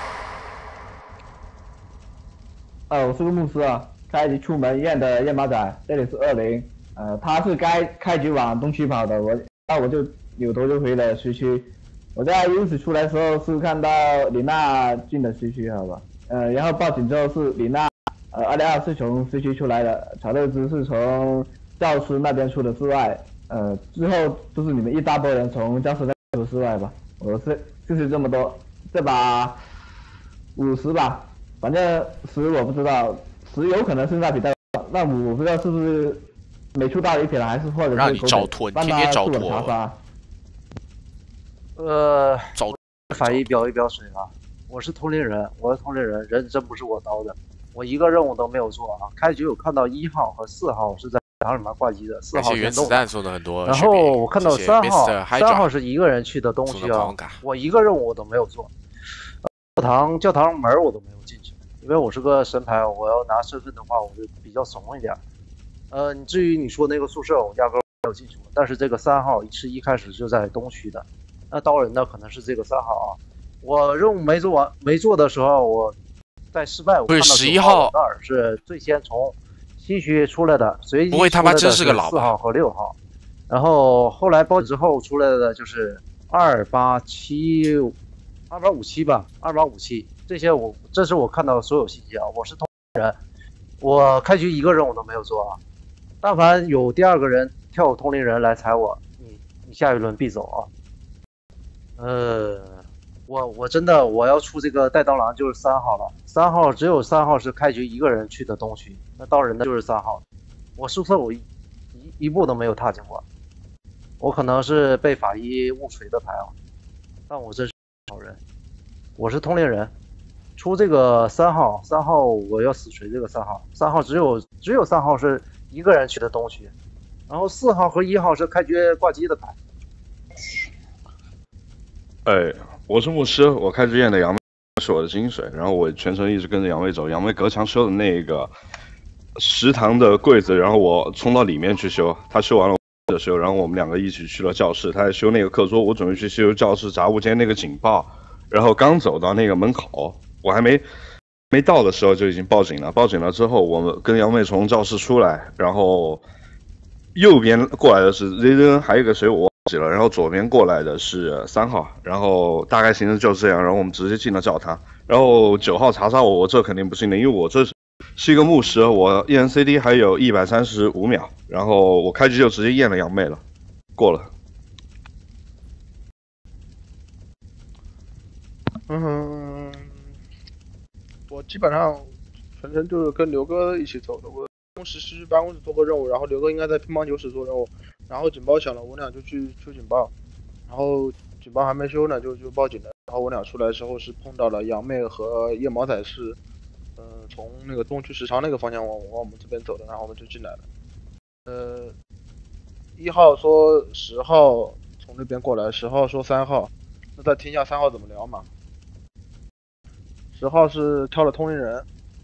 我是个牧师啊，开局出门验的夜猫仔，这里是20，他是开局往东区跑的，我就扭头就回了西区。我在 U10出来的时候是看到李娜进的西区，好吧，然后报警之后是李娜，202是从西区出来的，乔乐兹是从教室那边出的室外，之后都是你们一大波人从教室那边出室外吧，我就是这么多，这把50吧。反正10我不知道，10有可能是那匹代表，那5我不知道是不是没出到一匹了，还是或者是让你找托，天天找托。 法医表一表水啊！我是通灵人，人真不是我刀的，我一个任务都没有做啊！开局有看到1号和4号是在厂里面挂机的，4号原子弹送的很多， 然后我看到3号是一个人去的东西啊，我一个任务我都没有做，教堂门我都没有进去。因为我是个神牌，我要拿身份的话，我就比较怂一点。你至于你说那个宿舍，我压根没有进去过。但是这个3号是一开始就在东区的，那刀人的可能是这个3号啊。我任务没做的时候，我在失败，我看到11号那儿是最先从西区出来的，随机出来的是4号和6号，然后后来报警之后出来的就是287吧，2857。这是我看到的所有信息啊！我是通灵人，我开局一个任务都没有做啊！但凡有第2个人跳通灵人来踩我，你下一轮必走啊！我真的我要出这个带刀郎就是3号了，3号只有3号是开局一个人去的东区，那刀人的就是3号。我宿舍我一步都没有踏进过，我可能是被法医误锤的牌啊！但我真是好人，我是通灵人。出这个3号我要死锤这个3号只有3号是一个人去的东区，然后4号和1号是开局挂机的牌。 我是牧师，我开局验的杨妹是我的金水，然后我全程一直跟着杨妹走，杨妹隔墙修的那个食堂的柜子，然后我冲到里面去修，她修完了我修，然后我们2个一起去了教室，她在修那个课桌，我准备去修教室杂物间那个警报，然后刚走到那个门口。我还没到的时候就已经报警了。报警了之后，我们跟杨妹从教室出来，然后右边过来的是 Z 还有一个谁我忘记了，然后左边过来的是3号，然后大概形势就是这样。然后我们直接进了教堂。然后9号查杀我这肯定不信的，因为我这是一个牧师，我验 CD 还有135秒，然后我开局就直接验了杨妹了，过了。 我基本上全程就是跟刘哥一起走的。我去办公室做个任务，然后刘哥应该在乒乓球室做任务，然后警报响了，我俩就去修警报，然后警报还没修呢就报警了。然后我俩出来的时候是碰到了杨妹和夜毛仔是，从那个东区食堂那个方向往我们这边走的，然后我们就进来了。1号说10号从那边过来，10号说3号，那再听一下3号怎么聊嘛。10号是跳了通灵人，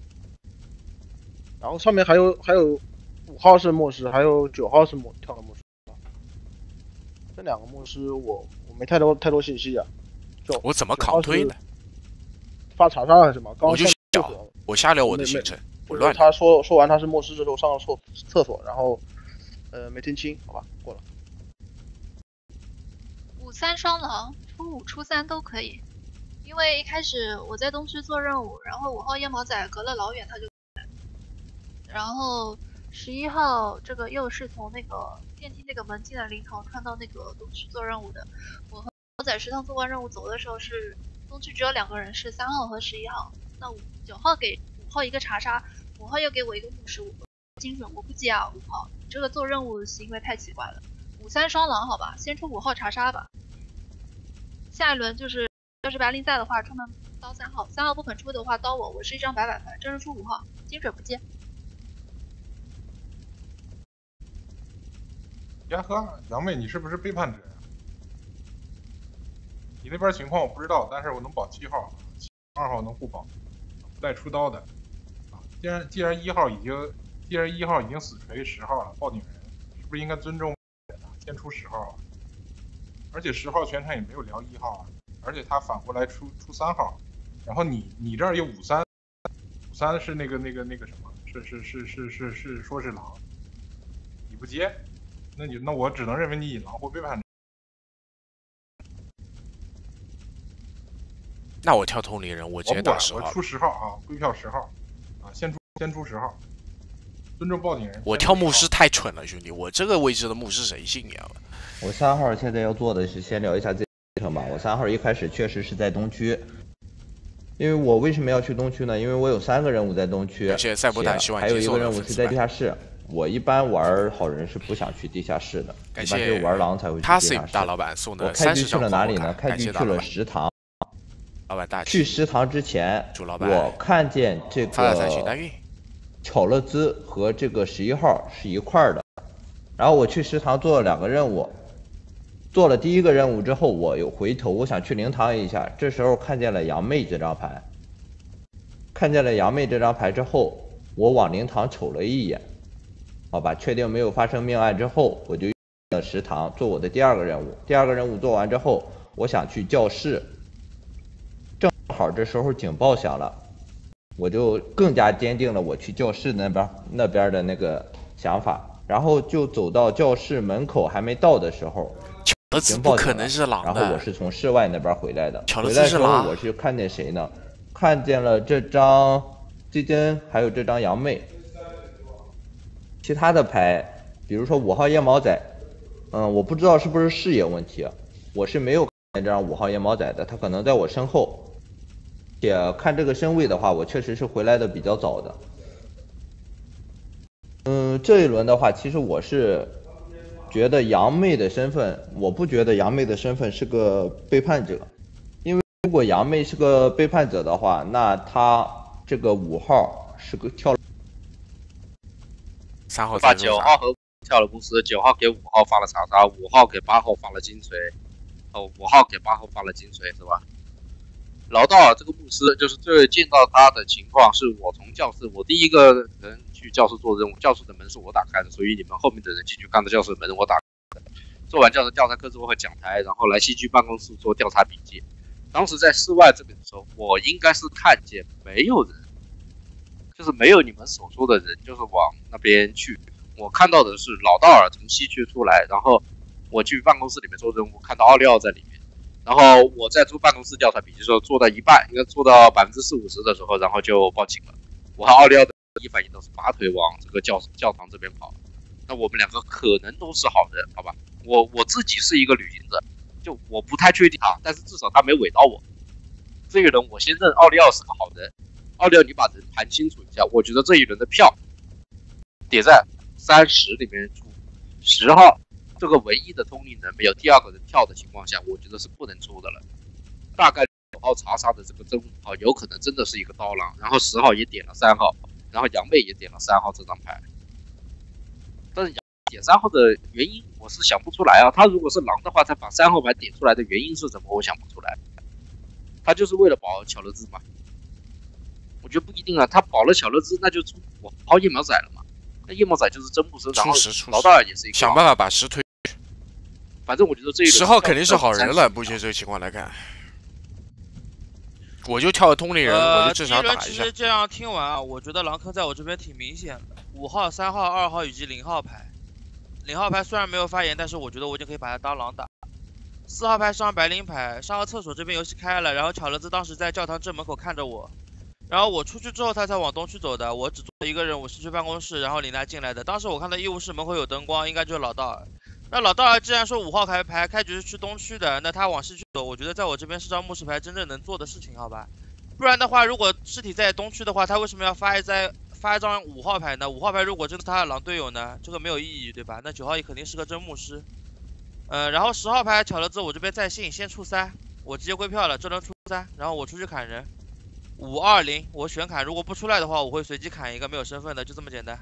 然后上面还有5号是牧师，还有9号是跳了牧师。这2个牧师我没太多信息啊。就我怎么扛推呢？ 发查杀还是什么？ 我就瞎聊，我瞎聊我的行程。 就是他说完他是默师之后上了厕所，然后没听清，好吧，过了。 5-3双狼，初5、初3都可以。因为一开始我在东区做任务，然后5号夜猫仔隔了老远他就，然后11号这个又是从那个电梯那个门进来灵堂穿到那个东区做任务的。我和猫仔食堂做完任务走的时候是东区只有2个人，是3号和11号。那9号给5号一个查杀，5号又给我一个目视，精准，我不接啊5号，你这个做任务行为太奇怪了。5-3双狼好吧，先出5号查杀吧。下一轮就是要是白灵在的话，出门刀3号，3号不肯出的话刀我是一张白牌，正式出5号，精准不接。 呀呵，杨妹，你是不是背叛者呀？你那边情况我不知道，但是我能保7号，2号能互保，不带出刀的。啊，既然1号已经死锤10号了，报警人是不是应该尊重先出10号啊？而且10号全程也没有聊1号啊。而且他反过来出3号，然后你这儿有5-3是那个什么，是说是狼，你不接，那我只能认为你引狼或背叛者。 那我跳通灵人，我直接打10号。 我出10号啊，归票10号啊，先出10号，尊重报警人。 我跳牧师太蠢了，兄弟，我这个位置的牧师谁信呀？ 我3号现在要做的是先聊一下这。我3号一开始确实是在东区，因为我为什么要去东区呢？因为我有3个任务在东区，还有一个任务是在地下室。我一般玩好人是不想去地下室的，一般是玩狼才会去地下室。 大老板送的我开局去了哪里呢？开局去了食堂。 老板大去食堂之前，我看见这个巧乐兹和这个11号是一块儿的，然后我去食堂做了2个任务。做了第1个任务之后，我有回头，我想去灵堂一下，这时候看见了杨妹这张牌。看见了杨妹这张牌之后，我往灵堂瞅了一眼，好吧，确定没有发生命案之后，我就去了食堂做我的第2个任务。第2个任务做完之后，我想去教室，正好这时候警报响了，我就更加坚定了我去教室那边的那个想法，然后就走到教室门口，还没到的时候。 不可能是狼的。 然后我是从室外那边回来的。 回来之后我是看见谁呢？看见了这张基根，还有这张杨妹。其他的牌，比如说5号夜猫仔，我不知道是不是视野问题，我是没有看见这张5号夜猫仔的，他可能在我身后。且看这个身位的话，我确实是回来的比较早的。这一轮的话，其实我是。觉得杨妹的身份，我不觉得杨妹的身份是个背叛者，因为如果杨妹是个背叛者的话，那她这个5号是个跳 3号把9号和跳了公司，9号给5号发了查杀，5号给8号发了金锤，5号给8号发了金锤是吧？劳道尔这个牧师就是最见到他的情况是我从教室，我第1个人去教室做任务，教室的门是我打开的，所以你们后面的人进去看到教室的门我打开的。做完教室调查课之后和讲台，然后来戏剧办公室做调查笔记。当时在室外这边的时候，我应该是看见没有人，就是没有你们所说的人，就是往那边去。我看到的是老道尔从西区出来，然后我去办公室里面做任务，看到奥利奥在里面。然后我在做办公室调查笔记的时候，做到一半，应该做到40-50%的时候，然后就报警了。我和奥利奥的第一反应都是拔腿往这个教堂这边跑。那我们2个可能都是好人，好吧？我自己是一个旅行者，就我不太确定啊，但是至少他没尾到我。这一轮我先认奥利奥是个好人。奥利奥，你把人盘清楚一下，我觉得这一轮的票叠在30里面出10号。这个唯一的通灵人没有第2个人跳的情况下，我觉得是不能出的了。大概9号查杀的这个真5号有可能真的是一个刀郎，然后10号也点了3号，然后杨妹也点了3号这张牌。但是杨妹点3号的原因我是想不出来啊。他如果是狼的话，他把3号牌点出来的原因是什么？我想不出来。他就是为了保巧乐兹嘛？我觉得不一定啊。他保了巧乐兹，那就出5号夜猫仔了嘛。那夜猫仔就是真不生，然后劳道尔也是一个想办法把10推。 反正我觉得这一轮 10号肯定是好人了，目前这个情况来看。 我就跳个通灵人，我就正常第一轮打一下。 其实这样听完啊，我觉得狼坑在我这边挺明显的，5号、3号、2号以及0号牌。0号牌虽然没有发言，但是我觉得我已经可以把他当狼打。4号牌上白灵牌，上个厕所这边游戏开了，然后巧乐兹当时在教堂正门口看着我，然后我出去之后他才往东区走的，我只做了一个任务是去办公室，然后李娜进来的。当时我看到医务室门口有灯光，应该就是老道尔。那老道尔既然说5号牌开局是去东区的，那他往西区走，我觉得在我这边是张牧师牌真正能做的事情，好吧？不然的话，如果尸体在东区的话，他为什么要发一张5号牌呢？5号牌如果真的是他的狼队友呢，这个没有意义，对吧？那9号也肯定是个真牧师。然后10号牌巧乐兹我这边在信，先出3，我直接归票了，这轮出3，然后我出去砍人，520我选砍，如果不出来的话，我会随机砍一个没有身份的，就这么简单。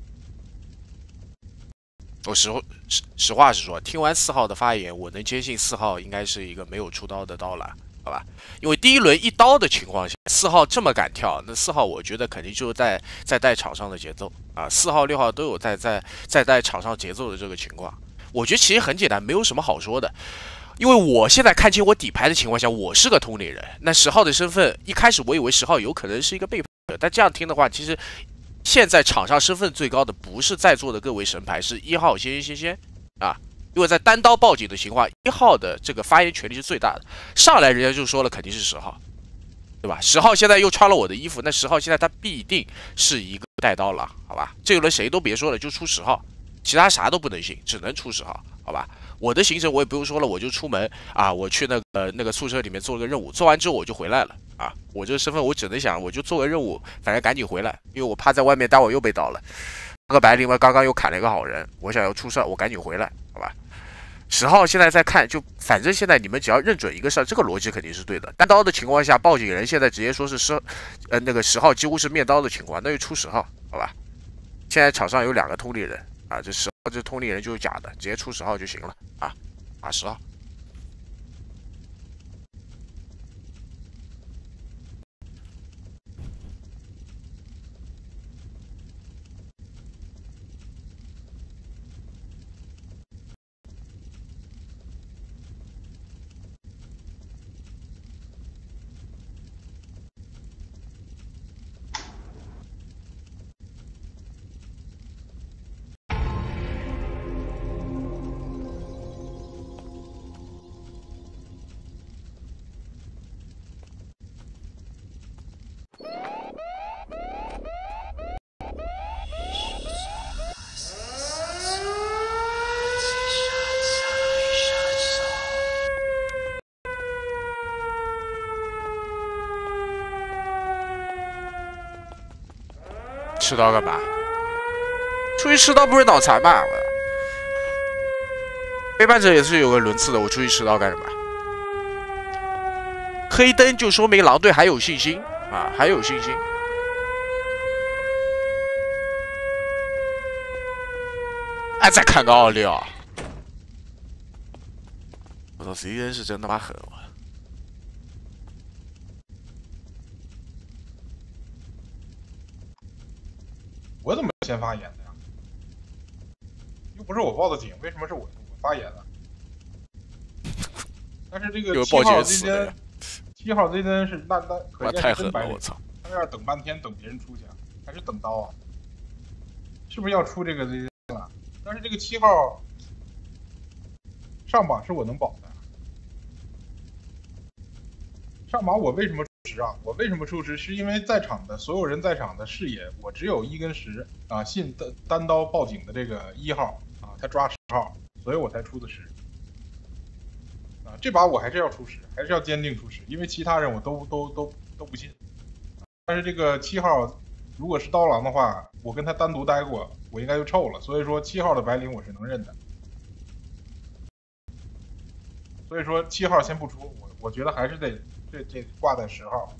我实话实说，听完4号的发言，我能坚信4号应该是一个没有出刀的刀郎，好吧？因为第一轮一刀的情况下，4号这么敢跳，那4号我觉得肯定就是在带场上的节奏啊，4号6号都有在带场上节奏的这个情况。我觉得其实很简单，没有什么好说的。因为我现在看清我底牌的情况下，我是个通灵人。那10号的身份，一开始我以为10号有可能是一个背叛者，但这样听的话，其实现在场上身份最高的不是在座的各位神牌，是1号先啊。因为在单刀报警的情况，1号的这个发言权利是最大的。上来人家就说了，肯定是10号，对吧？10号现在又穿了我的衣服，那10号现在他必定是一个带刀郎，好吧？这个轮谁都别说了，就出10号。其他啥都不能信，只能出10号，好吧？我的行程我也不用说了，我就出门啊，我去那个宿舍里面做了个任务，做完之后我就回来了啊。我这个身份我只能想，我就做个任务，反正赶紧回来，因为我怕在外面待会又被刀了。那个白灵嘛，刚刚又砍了一个好人，我想要出事，我赶紧回来，好吧？10号现在在看，就反正现在你们只要认准一个事儿，这个逻辑肯定是对的。单刀的情况下，报警人现在直接说是那个10号几乎是面刀的情况，那就出10号，好吧？现在场上有2个通灵人。啊，这10号这通灵人就是假的，直接出10号就行了啊，打10号。吃刀干嘛？出去吃刀不是脑残吧？背叛者也是有个轮次的，我出去吃刀干什么？黑灯就说明狼队还有信心啊，还有信心。哎，再砍个26，我操，CN是真他妈狠！ 我怎么先发言的呀？又不是我报的警，为什么是我发言了？但是这个7号这边，7号这边是那可见是真白脸，他要等半天等别人出去，还是等刀啊？是不是要出这个了？但是这个7号上榜是我能保的，上榜我为什么？我为什么出10？是因为在场的所有人在场的视野，我只有1跟10啊，信单刀报警的这个1号啊，他抓10号，所以我才出的10啊。这把我还是要出10，还是要坚定出10，因为其他人我都不信。但是这个7号如果是刀郎的话，我跟他单独待过，我应该就臭了。所以说7号的白灵我是能认的。所以说7号先不出，我觉得还是得。这挂在10号，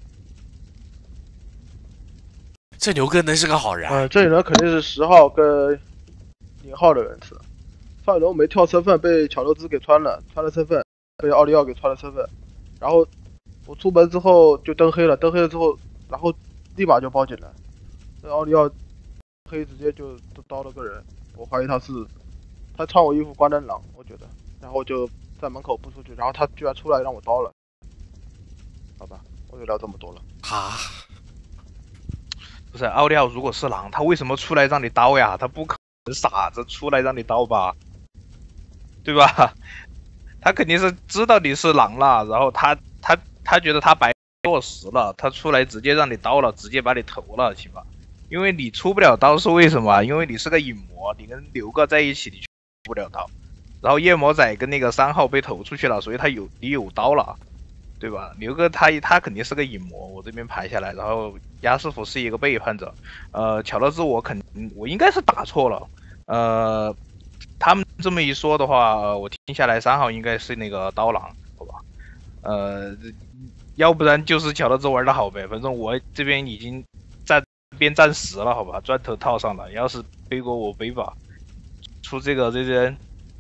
这牛哥能是个好人？ 这里呢肯定是10号跟0号的人次。上一轮我没跳身份，被巧乐兹给穿了身份，被奥利奥给穿了身份。然后我出门之后就灯黑了之后，然后立马就报警了。这奥利奥黑直接就刀了个人，我怀疑他穿我衣服关灯狼，我觉得，然后就在门口不出去，然后他居然出来让我刀了。好吧， 我就聊这么多了。 啊， 不是奥利奥，如果是狼，他为什么出来让你刀呀？他不可能傻子出来让你刀吧？对吧？他肯定是知道你是狼了，然后他觉得他白落实了，他出来直接让你刀了，直接把你投了，起码。因为你出不了刀是为什么？因为你是个影魔，你跟刘哥在一起你出不了刀，然后夜魔仔跟那个3号被投出去了，所以你有刀了，对吧？刘哥他肯定是个影魔，我这边排下来，然后鸭师傅是一个背叛者，巧乐兹我应该是打错了，他们这么一说的话，我听下来3号应该是那个刀郎，好吧？要不然就是巧乐兹玩的好呗，反正我这边已经占10了，好吧，砖头套上了，要是背锅我背吧。出这些，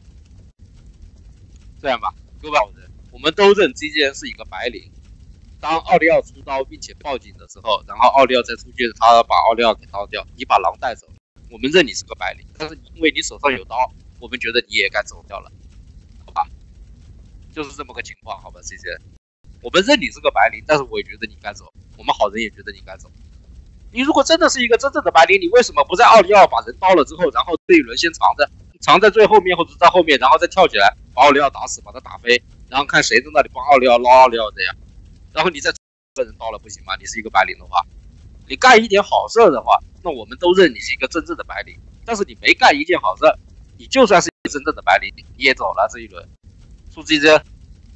这样吧，各位好人，我们都认 GGN 是一个白领。当奥利奥出刀并且报警的时候，然后奥利奥再出去，他把奥利奥给刀掉，你把狼带走了，我们认你是个白领，但是因为你手上有刀，我们觉得你也该走掉了，好吧？就是这么个情况，好吧 ，GGN， 我们认你是个白领，但是我也觉得你该走，我们好人也觉得你该走。你如果真的是一个真正的白领，你为什么不在奥利奥把人刀了之后，然后这一轮先藏在最后面或者在后面，然后再跳起来把奥利奥打死，把他打飞，然后看谁在那里帮奥利奥捞奥利奥这样，然后你再把人刀了不行吗？你是一个白领的话，你干一点好事的话，那我们都认你是一个真正的白领。但是你没干一件好事，你就算是一个真正的白领，你也走了这一轮。出击针，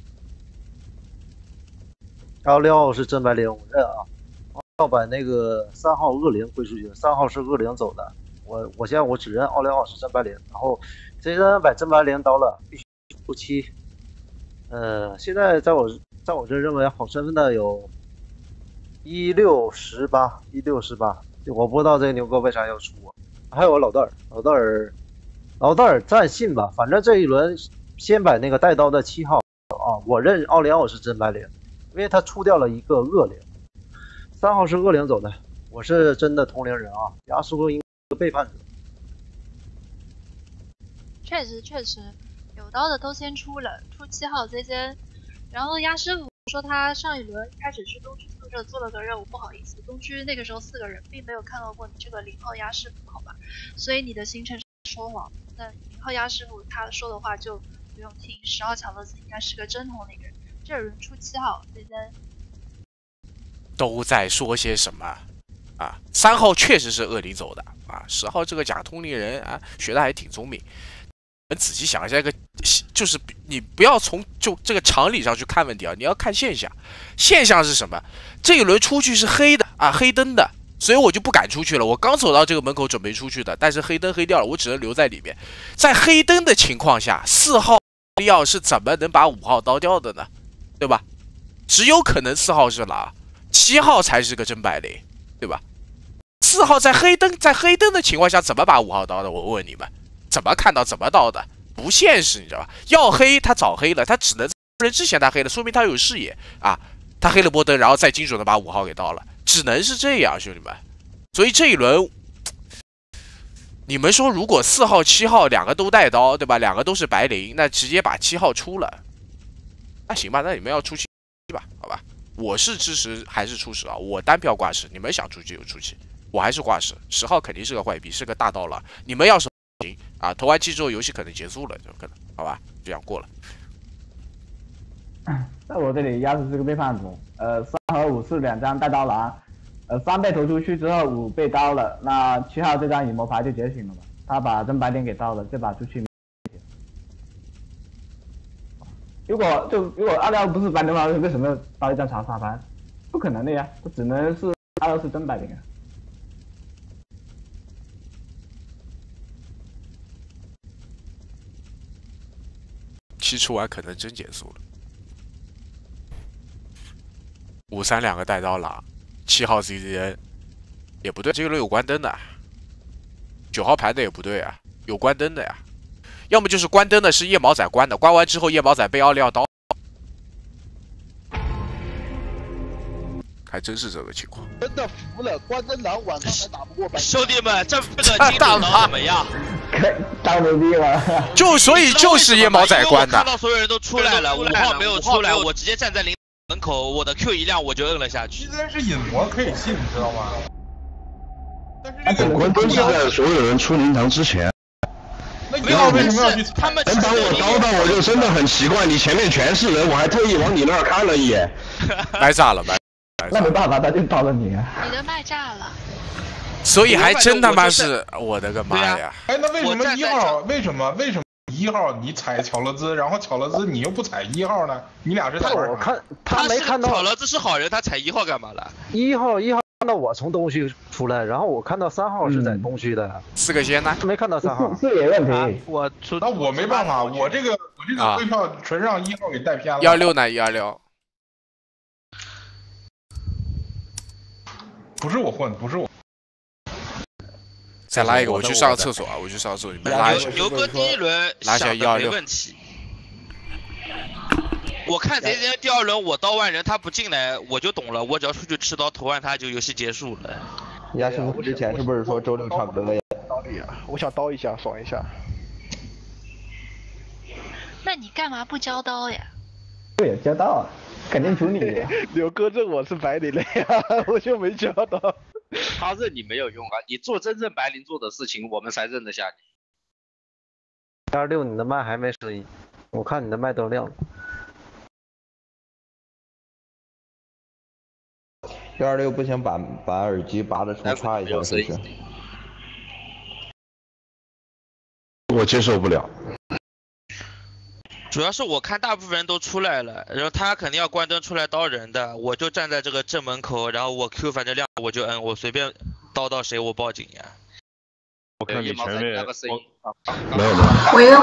奥利奥是真白领，我认啊。要把那个3号恶灵归出去，3号是恶灵走的。我现在我只认奥利奥是真白灵，然后这人把真白灵刀了，必须后期。现在在我这认为好身份的有1618，我不知道这个牛哥为啥要出我。还有老道尔暂信吧，反正这一轮先把那个带刀的7号啊，我认奥利奥是真白灵，因为他出掉了一个恶灵。3号是恶灵走的，我是真的同龄人啊，鸭师傅应该是背叛者。 确实，有刀的都先出了，出7号这些，然后鸭师傅说他上一轮开始去东区宿舍做了个任务，不好意思，东区那个时候4个人，并没有看到过你这个0号鸭师傅，好吧？所以你的行程是说谎。那0号鸭师傅他说的话就不用听，10号巧乐兹应该是个真同龄人，这轮出7号这些。 都在说些什么啊？3号确实是恶灵走的啊，10号这个假通灵人啊，学的还挺聪明。你们仔细想一下，就是你不要从这个常理上去看问题啊，你要看现象。现象是什么？这一轮出去是黑的啊，黑灯的，所以我就不敢出去了。我刚走到这个门口准备出去的，但是黑灯黑掉了，我只能留在里面。在黑灯的情况下，4号利奥是怎么能把5号刀掉的呢？对吧？只有可能4号是狼。7号才是个真白灵，对吧？4号在黑灯的情况下怎么把5号刀的？我问你们，怎么看到怎么刀的？不现实，你知道吧？要黑他早黑了，他只能在人之前他黑了，说明他有视野啊。他黑了波灯，然后再精准的把5号给刀了，只能是这样，兄弟们。所以这一轮，你们说如果4号、7号两个都带刀，对吧？两个都是白灵，那直接把7号出了，那行吧，那你们要出7吧，好吧？我是支持还是出10啊？我单票挂10，你们想出7就出7，我还是挂10。10号肯定是个坏逼，是个大刀郎。你们要是行啊，投完7之后游戏可能结束了，就可能好吧，就这样过了。 在我这里，鸭子是个背叛者。3和5是2张带刀狼，3被投出去之后5被刀了，那7号这张影魔牌就觉醒了嘛？他把真白点给刀了，这把出去。如果奥利奥不是白灵的话，为什么要刀一张长沙牌？不可能的呀，他只能是奥利奥是真白灵啊。 7出完可能真结束了。5、3两个带刀狼，7号 CZN 也不对，这个轮有关灯的。9号牌的也不对啊，有关灯的呀。要么就是关灯的是夜毛仔关的，关完之后夜毛仔被奥利奥刀，还真是这个情况。 真的服了，关灯狼晚上还打不过白。 兄弟们，这个金主能怎么样？ 太牛逼了！ 所以就是夜毛仔关的。 看到所有人都出来了，5号没有出来，我直接站在门口，我的 Q 一亮我就摁了下去。 既然是隐魔可以信，你知道吗？ 关键是在所有人出灵堂之前。 那1号为什么要去？ 他们能把我刀到，我就真的很奇怪。你前面全是人，我还特意往你那儿看了一眼。 麦炸了， 那没办法，他就刀了你。 你的麦炸了。 所以还真他妈是，我的个妈呀！ 哎，那为什么1号？为什么1号你踩巧乐兹，然后巧乐兹你又不踩1号呢？你俩是在玩啥？ 我看他没看到巧乐兹是好人，他踩1号干嘛了 ？1号看到我从东区出来，然后我看到3号是在东区的。 4个先呢？ 没看到3号。 视野问题。 我出。 那我没办法，我这个退票纯让1号给带偏了。 16呢？126。 不是我混，不是我。 再拉一个，我去上个厕所啊！我去上个厕所，你们拉一下。 牛哥第一轮想的没问题。我看贼人第2轮我刀完人，他不进来，我就懂了。我只要出去持刀投完他，就游戏结束了。 亚师傅之前是不是说周6唱歌呀？ 刀力啊！我想刀一下，爽一下。 那你干嘛不交刀呀？ 对，交刀啊，肯定处理。 牛哥认我是白领了呀，我就没交刀。 他认你没有用啊，你做真正白领做的事情，我们才认得下你。 26，你的麦还没声音，我看你的麦都亮了。 126不行，把耳机拔了出插一下试试。 我接受不了。 主要是我看大部分人都出来了，然后他肯定要关灯出来刀人的，我就站在这个正门口，然后我 Q 反正亮我就摁，我随便刀到谁我报警呀。 我看你前面没有。 我有。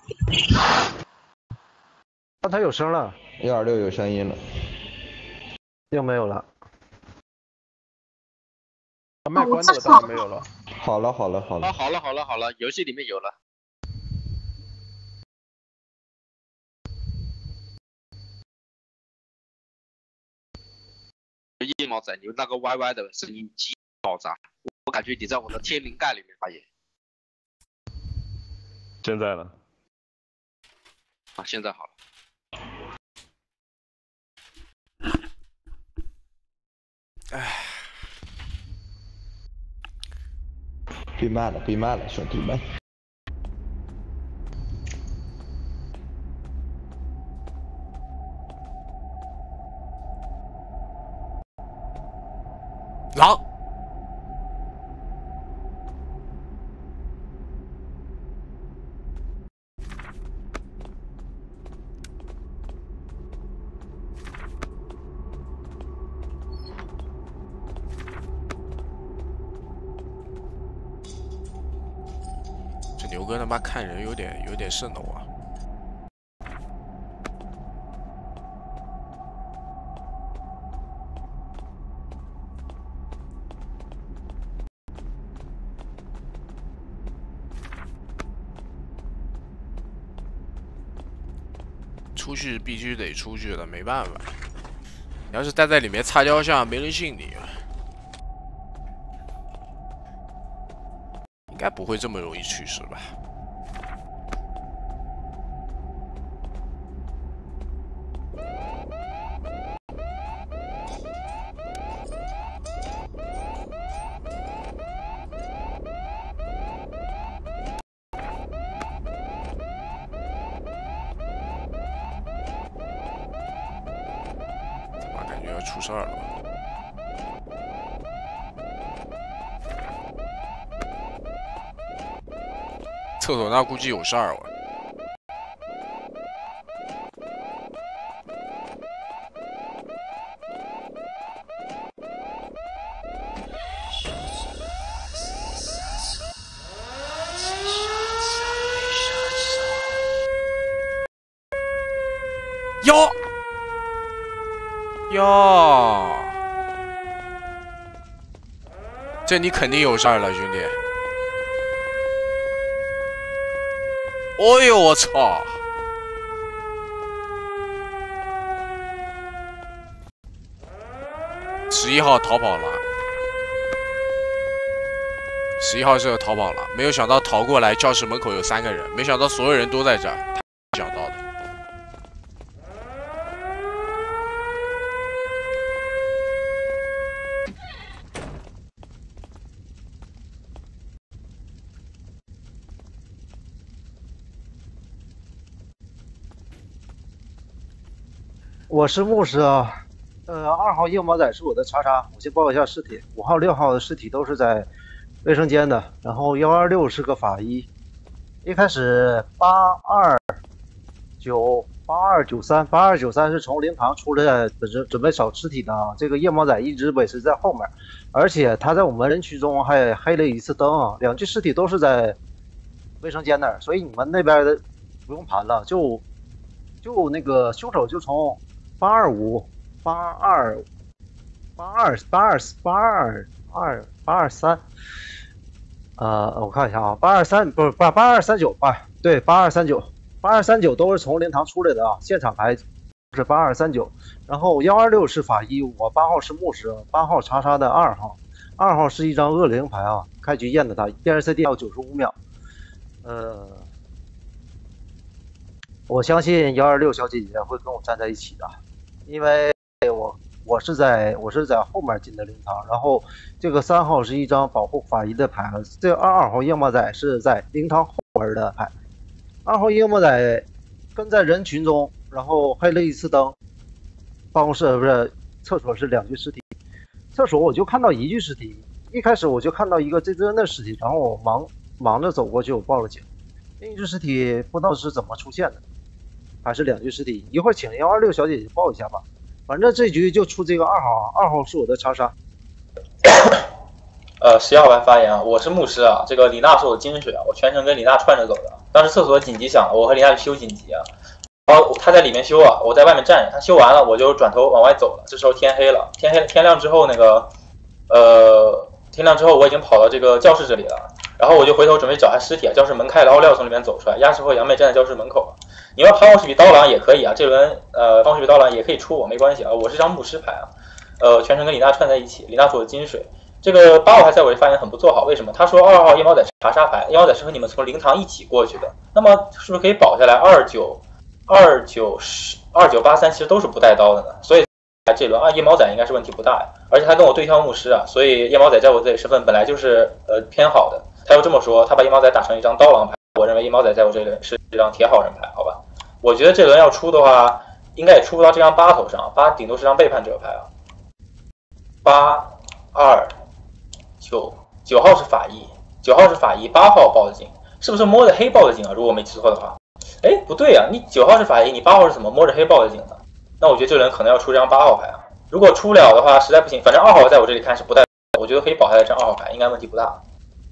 他有声了。 126有声音了。 又没有了。 麦关的当然没有了。 好了， 好了，游戏里面有了。夜猫仔，你那个歪歪的声音极爆炸，我感觉你在我的天灵盖里面发言。 现在呢？ 啊，现在好了。 唉， 闭麦了，兄弟们。 狼，这牛哥他妈看人有点瘆得慌。出去必须得出去的，没办法。你要是待在里面擦雕像，没人信你。应该不会这么容易去世吧？出事儿了。厕所那估计有事儿我。哟。哟，这你肯定有事儿了，兄弟！哦呦，我操！11号逃跑了，11号是个逃跑了，没有想到逃过来，教室门口有3个人，没想到所有人都在这儿，他想到的。 我是牧师啊。2号夜魔仔是我的查查，我先报一下尸体。5号、6号的尸体都是在卫生间的，然后126是个法医。一开始8293是从灵堂出来准备扫尸体的啊。这个夜魔仔一直维持在后面，而且他在我们人群中还黑了一次灯啊。2具尸体都是在卫生间那儿，所以你们那边的不用盘了，就那个凶手就从825、823，我看一下啊，823不是8239吧？对，8239都是从灵堂出来的啊，现场牌是8239，然后126是法医，我8号是牧师，8号查查的2号是一张恶灵牌啊，开局验的他，电视 CD 要95秒，我相信126小姐姐会跟我站在一起的，因为我是在后面进的灵堂，然后这个3号是一张保护法医的牌，这个2号夜魔仔是在灵堂后门的牌。2号夜魔仔跟在人群中，然后黑了一次灯。办公室不是厕所是2具尸体，厕所我就看到1具尸体，一开始我就看到一个最真的尸体，然后我忙着走过去，我报了警。另一具尸体不知道是怎么出现的，还是2具尸体，一会儿请126小姐姐报一下吧。反正这局就出这个2号，2号是我的查杀。 10号牌发言啊，我是牧师啊，这个李娜是我的金水啊，我全程跟李娜串着走的。当时厕所紧急响了，我和李娜去修紧急啊，然后她在里面修啊，我在外面站着，她修完了我就转头往外走了。这时候天黑了，天亮之后天亮之后我已经跑到这个教室这里了，然后我就回头准备找下尸体啊，教室门开了，奥利奥从里面走出来，亚视和杨妹站在教室门口啊。你要潘是比刀郎也可以啊，这轮方式比刀郎也可以出我没关系啊，我是张牧师牌啊，全程跟李娜串在一起，李娜是我的金水。这个8号牌在我这发言很不做好，为什么？他说2号夜猫仔是查杀牌，夜猫仔是和你们从灵堂一起过去的，那么是不是可以保下来2983其实都是不带刀的呢？所以这轮夜猫仔应该是问题不大呀，而且他跟我对挑牧师啊，所以夜猫仔在我这里身份本来就是偏好的。他又这么说，他把夜猫仔打成一张刀郎牌，我认为夜猫仔在我这里是一张铁好人牌，好吧？我觉得这轮要出的话，应该也出不到这张8头上，8顶多是张背叛者牌啊。9号是法医，9号是法医，8号报的警，是不是摸着黑报的警啊？如果我没记错的话，哎，不对啊，你9号是法医，你8号是怎么摸着黑报的警的？那我觉得这轮可能要出这张8号牌啊。如果出不了的话，实在不行，反正2号在我这里看是不带，我觉得可以保下来这张2号牌，应该问题不大。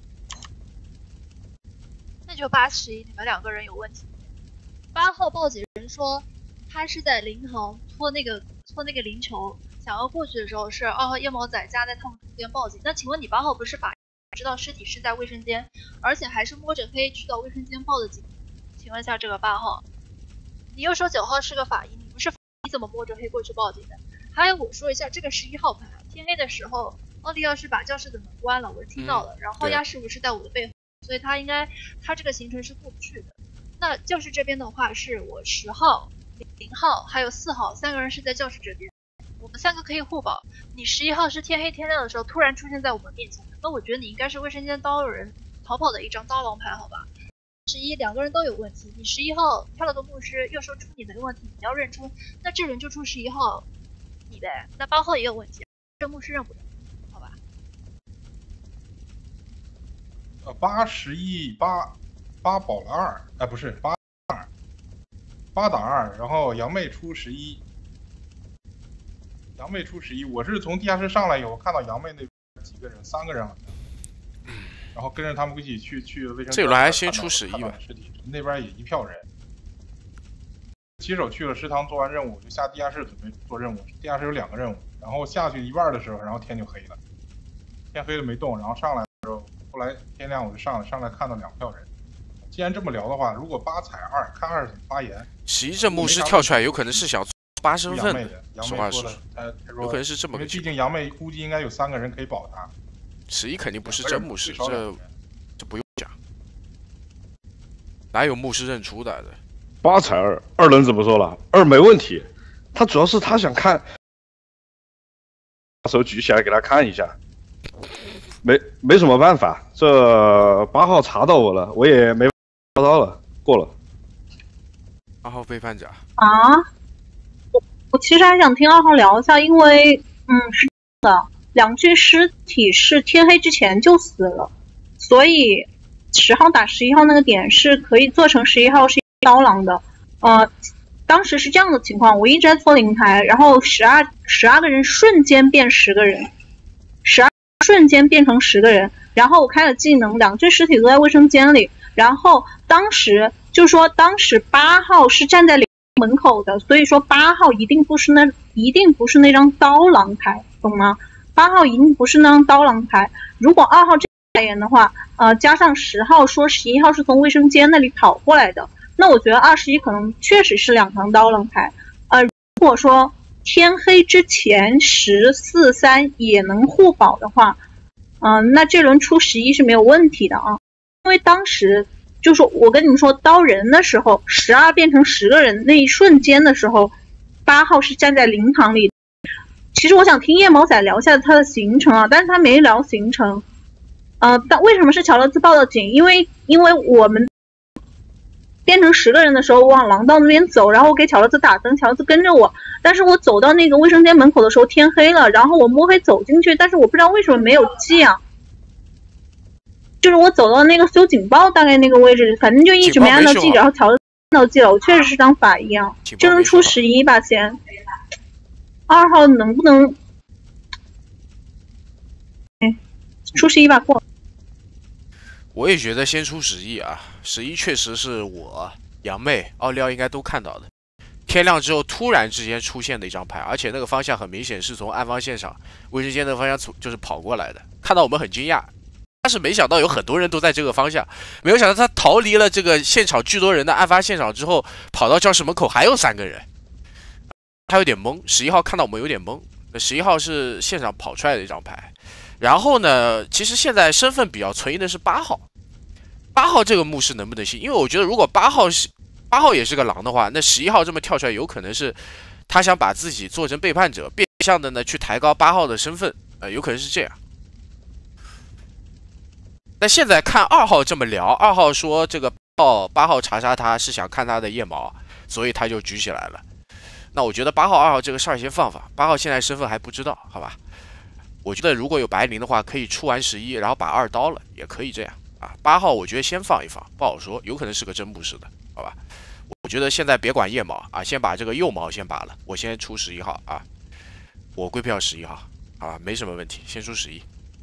那就8、11，你们2个人有问题。8号报警人说他是在灵堂搓那个灵球，想要过去的时候是2号夜猫仔夹在他们中间报警。那请问你8号不是法医，知道尸体是在卫生间，而且还是摸着黑去到卫生间报的警？请问一下这个8号，你又说9号是个法医，你不是法医，你怎么摸着黑过去报警的？还有我说一下这个11号牌，天黑的时候奥利奥是把教室的门关了，我听到了，然后亚师傅是在我的背后，所以他这个行程是过不去的。那教室这边的话是我10号、0号还有4号3个人是在教室这边，我们3个可以互保。你11号是天黑天亮的时候突然出现在我们面前的，那我觉得你应该是卫生间刀人逃跑的一张刀郎牌，好吧？11 2个人都有问题，你11号跳了个牧师，又说出你没问题，你要认出，那这人就出11号你呗。那8号也有问题，这牧师认不了，好吧 ？8、11、8保了2，不是8打2，然后杨妹出11，杨妹出11，我是从地下室上来以后看到杨妹那边几个人，3个人好像，然后跟着他们一起去卫生间。 这轮还先出11吧， 那边也一票人。骑手去了食堂做完任务，就下地下室准备做任务。地下室有2个任务，然后下去一半的时候，然后天就黑了，天黑了没动，然后上来的时候，后来天亮我就上来看到2票人。既然这么聊的话，如果8踩2，看2怎么发言。 11这牧师跳出来，有可能是想8身份的。实话实说，有可能是这么个情况。 毕竟杨妹估计应该有3个人可以保他。 11肯定不是真牧师，这不用讲，哪有牧师认出的 ？8踩2人怎么说了？2没问题，他主要是他想看，把手举起来给他看一下，没什么办法，这8号查到我了，我也没查到了，过了。 8号背叛者啊？ 我其实还想听2号聊一下，因为是这样的，2具尸体是天黑之前就死了，所以10号打11号那个点是可以做成11号是刀郎的。当时是这样的情况，我一直在搓灵台，然后12个人瞬间变10个人，12瞬间变成10个人，然后我开了技能，2具尸体都在卫生间里，然后当时就说当时8号是站在门口的，所以说8号一定不是那张刀郎牌，懂吗？8号一定不是那张刀郎牌。如果2号这样言的话，加上10号说11号是从卫生间那里跑过来的，那我觉得21可能确实是2张刀郎牌。如果说天黑之前10、4、3也能互保的话，那这轮出11是没有问题的啊，因为当时。就是我跟你们说，刀人的时候，12变成10个人那一瞬间的时候，8号是站在灵堂里。其实我想听夜猫仔聊一下他的行程啊，但是他没聊行程。但为什么是乔乐兹报的警？因为我们变成10个人的时候，我往廊道那边走，然后我给乔乐兹打灯，乔乐兹跟着我。但是我走到那个卫生间门口的时候，天黑了，然后我摸黑走进去，但是我不知道为什么没有记啊。就是我走到那个修警报大概那个位置，反正就一直没按到记，然后乔乐按到记了。我确实是张法医啊，就能出11吧先。2号能不能？出11吧过。 我也觉得先出11啊，11确实是我、杨妹、奥利奥应该都看到的。天亮之后突然之间出现的一张牌，而且那个方向很明显是从暗方现场卫生间的方向就是跑过来的，看到我们很惊讶。但是没想到有很多人都在这个方向，没有想到他逃离了这个现场巨多人的案发现场之后，跑到教室门口还有3个人，他有点懵。11号看到我们有点懵，那11号是现场跑出来的一张牌。然后呢，其实现在身份比较存疑的是8号，8号这个目视能不能信？因为我觉得如果8号也是个狼的话，那11号这么跳出来，有可能是他想把自己做成背叛者，变相的呢去抬高8号的身份，有可能是这样。但现在看2号这么聊，2号说这个8号查杀他是想看他的腋毛，所以他就举起来了。那我觉得8号、2号这个事儿先放放，8号现在身份还不知道，好吧？我觉得如果有白灵的话，可以出完11，然后把2刀了，也可以这样啊。8号我觉得先放一放，不好说，有可能是个真不是的，好吧？我觉得现在别管腋毛啊，先把这个右毛先拔了，我先出11号啊，我归票11号，好吧？没什么问题，先出11。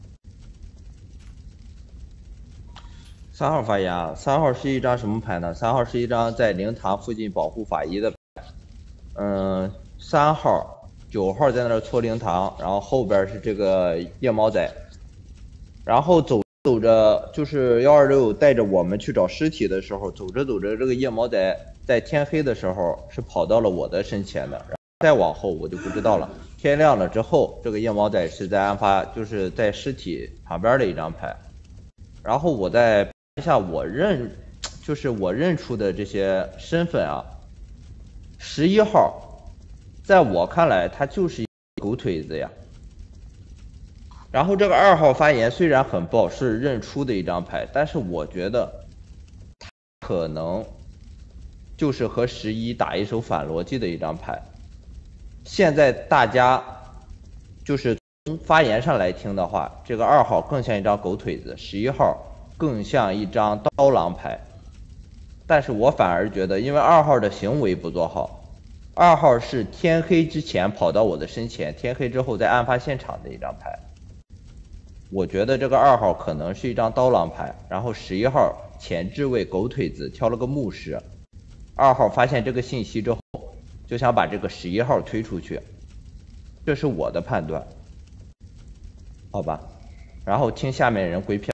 3号发言啊，3号是一张什么牌呢？3号是一张在灵堂附近保护法医的牌。3号、9号在那儿搓灵堂，然后后边是这个夜猫仔，然后走着就是126带着我们去找尸体的时候，走着这个夜猫仔在天黑的时候是跑到了我的身前的，然后再往后我就不知道了。天亮了之后，这个夜猫仔是在案发就是在尸体旁边的一张牌，然后我再一下我认出的这些身份啊，11号，在我看来他就是一个狗腿子呀。然后这个2号发言虽然很爆，是认出的一张牌，但是我觉得他可能就是和11打一手反逻辑的一张牌。现在大家就是从发言上来听的话，这个2号更像一张狗腿子，11号更像一张刀郎牌，但是我反而觉得，因为2号的行为不做好，2号是天黑之前跑到我的身前，天黑之后在案发现场的一张牌。我觉得这个2号可能是一张刀郎牌，然后11号前置位狗腿子挑了个牧师，2号发现这个信息之后，就想把这个11号推出去，这是我的判断，好吧？然后听下面人归票。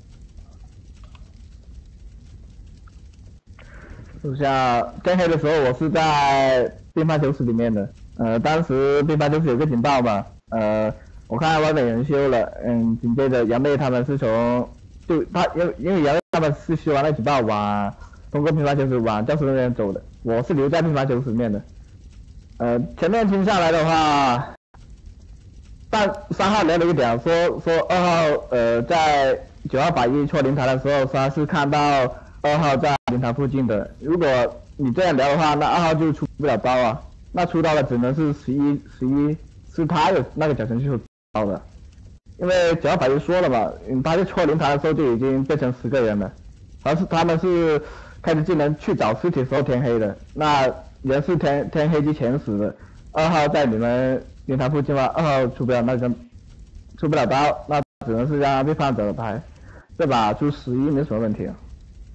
就像天黑的时候，我是在病犯囚室里面的。当时病犯囚室有个警报嘛，我看外面有人修了，紧接着杨妹他们是因为杨妹他们是修完了警报通过病犯囚室往教室那边走的，我是留在病犯囚室里面的。前面听下来的话，但3号聊了一点，说2号在9号法医戳灵堂的时候，他是看到2号在灵堂附近的。如果你这样聊的话，那2号就出不了包啊。 那出刀的只能是11是他的那个脚程序出刀的，因为9号牌就说了嘛，他在戳灵堂的时候就已经变成10个人了，而是他们是开始技能去找尸体的时候天黑的，那人是天黑之前死的，2号在你们灵堂附近嘛，2号出不了刀，那只能是让被放走的牌，这把出11没什么问题啊。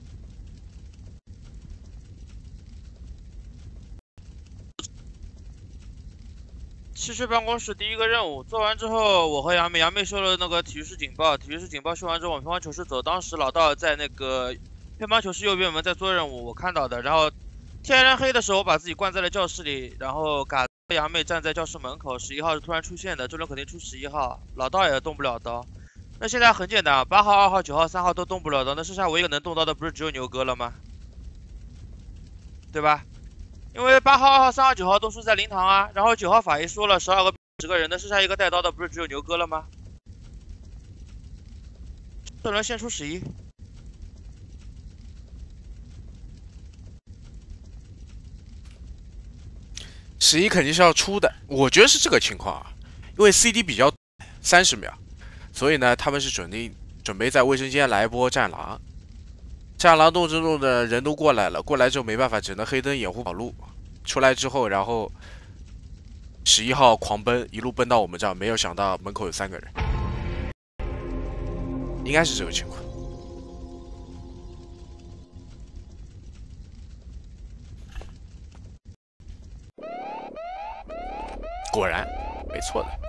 去办公室第一个任务做完之后，我和杨妹收了那个体育室警报收完之后往乒乓球室走，当时老道在那个乒乓球室右边门在做任务，我看到的。然后天然黑的时候，我把自己关在了教室里，然后嘎杨妹站在教室门口，11号是突然出现的，这轮肯定出11号，老道也动不了刀。那现在很简单，8号、2号、9号、3号都动不了刀，那剩下唯一一个能动刀的不是只有牛哥了吗？对吧？因为8号、2号、3号、9号都是在灵堂啊，然后9号法医说了12个10个人，那剩下一个带刀的不是只有牛哥了吗？这轮先出11。 11肯定是要出的，我觉得是这个情况啊，因为 CD 比较30秒，所以呢，他们是准备在卫生间来一波战狼。战狼动之后的人都过来了，过来之后没办法，只能黑灯掩护跑路。出来之后，然后11号狂奔，一路奔到我们这儿，没有想到门口有3个人，应该是这个情况。果然，没错的。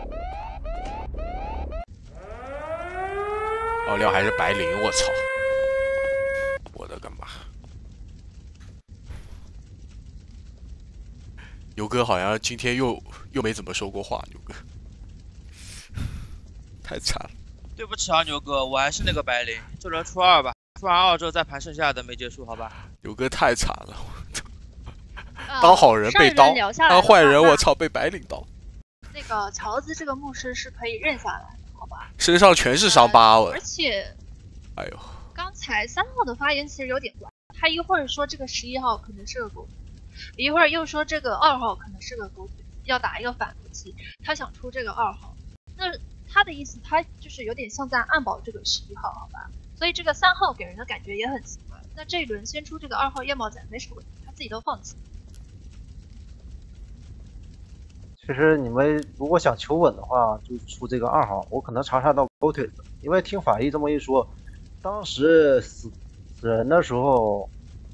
奥廖还是白灵，我操！我的个妈！牛哥好像今天又没怎么说过话，牛哥太惨了。 对不起啊，牛哥，我还是那个白灵，这轮出2吧，出完2之后再盘剩下的，没结束，好吧？ 牛哥太惨了，当好人被刀，当坏人我操被白领刀。 那个乔子这个牧师是可以认下来的，好吧？ 身上全是伤疤我。 而且， 哎呦， 刚才3号的发言其实有点怪，他一会儿说这个11号可能是个狗腿，一会儿又说这个2号可能是个狗腿，要打一个反逻辑，他想出这个2号，那他的意思他就是有点像在暗保这个11号，好吧？所以这个3号给人的感觉也很奇怪。那这一轮先出这个2号夜猫仔没什么问题，他自己都放弃了。 其实你们如果想求稳的话，就出这个2号，我可能查查到狗腿子，因为听法医这么一说，当时死人的时候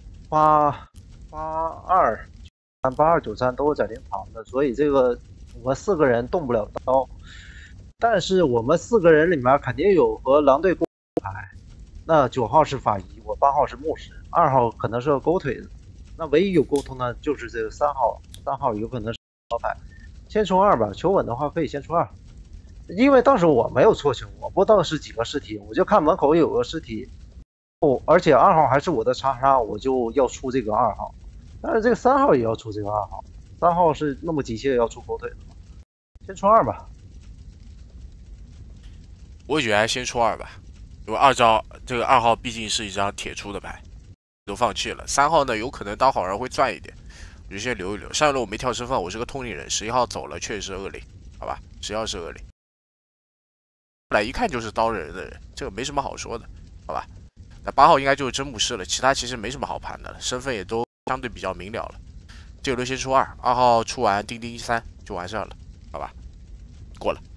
8293都是在灵堂的，所以这个我们4个人动不了刀，但是我们4个人里面肯定有和狼队沟牌，那9号是法医，我8号是牧师，2号可能是个狗腿子，那唯一有沟通的就是这个3号有可能是老牌。先出2吧，求稳的话可以先出2，因为当时我没有错球，我不知道是几个尸体，我就看门口有个尸体，而且2号还是我的查杀，我就要出这个2号，但是这个3号也要出这个2号，3号是那么急切要出狗腿的吗？先出2吧。 我觉得还先出2吧，因为这个2号毕竟是一张铁出的牌，都放弃了。3号呢，有可能当好人会赚一点。我就先留一留。上一轮我没跳身份，我是个通灵人。11号走了，确实是恶灵，好吧？11号是恶灵，来一看就是刀人的人，这个没什么好说的，好吧？那8号应该就是真牧师了，其他其实没什么好盘的了，身份也都相对比较明了了。这轮先出2，2号出完钉钉3就完事儿了，好吧？过了。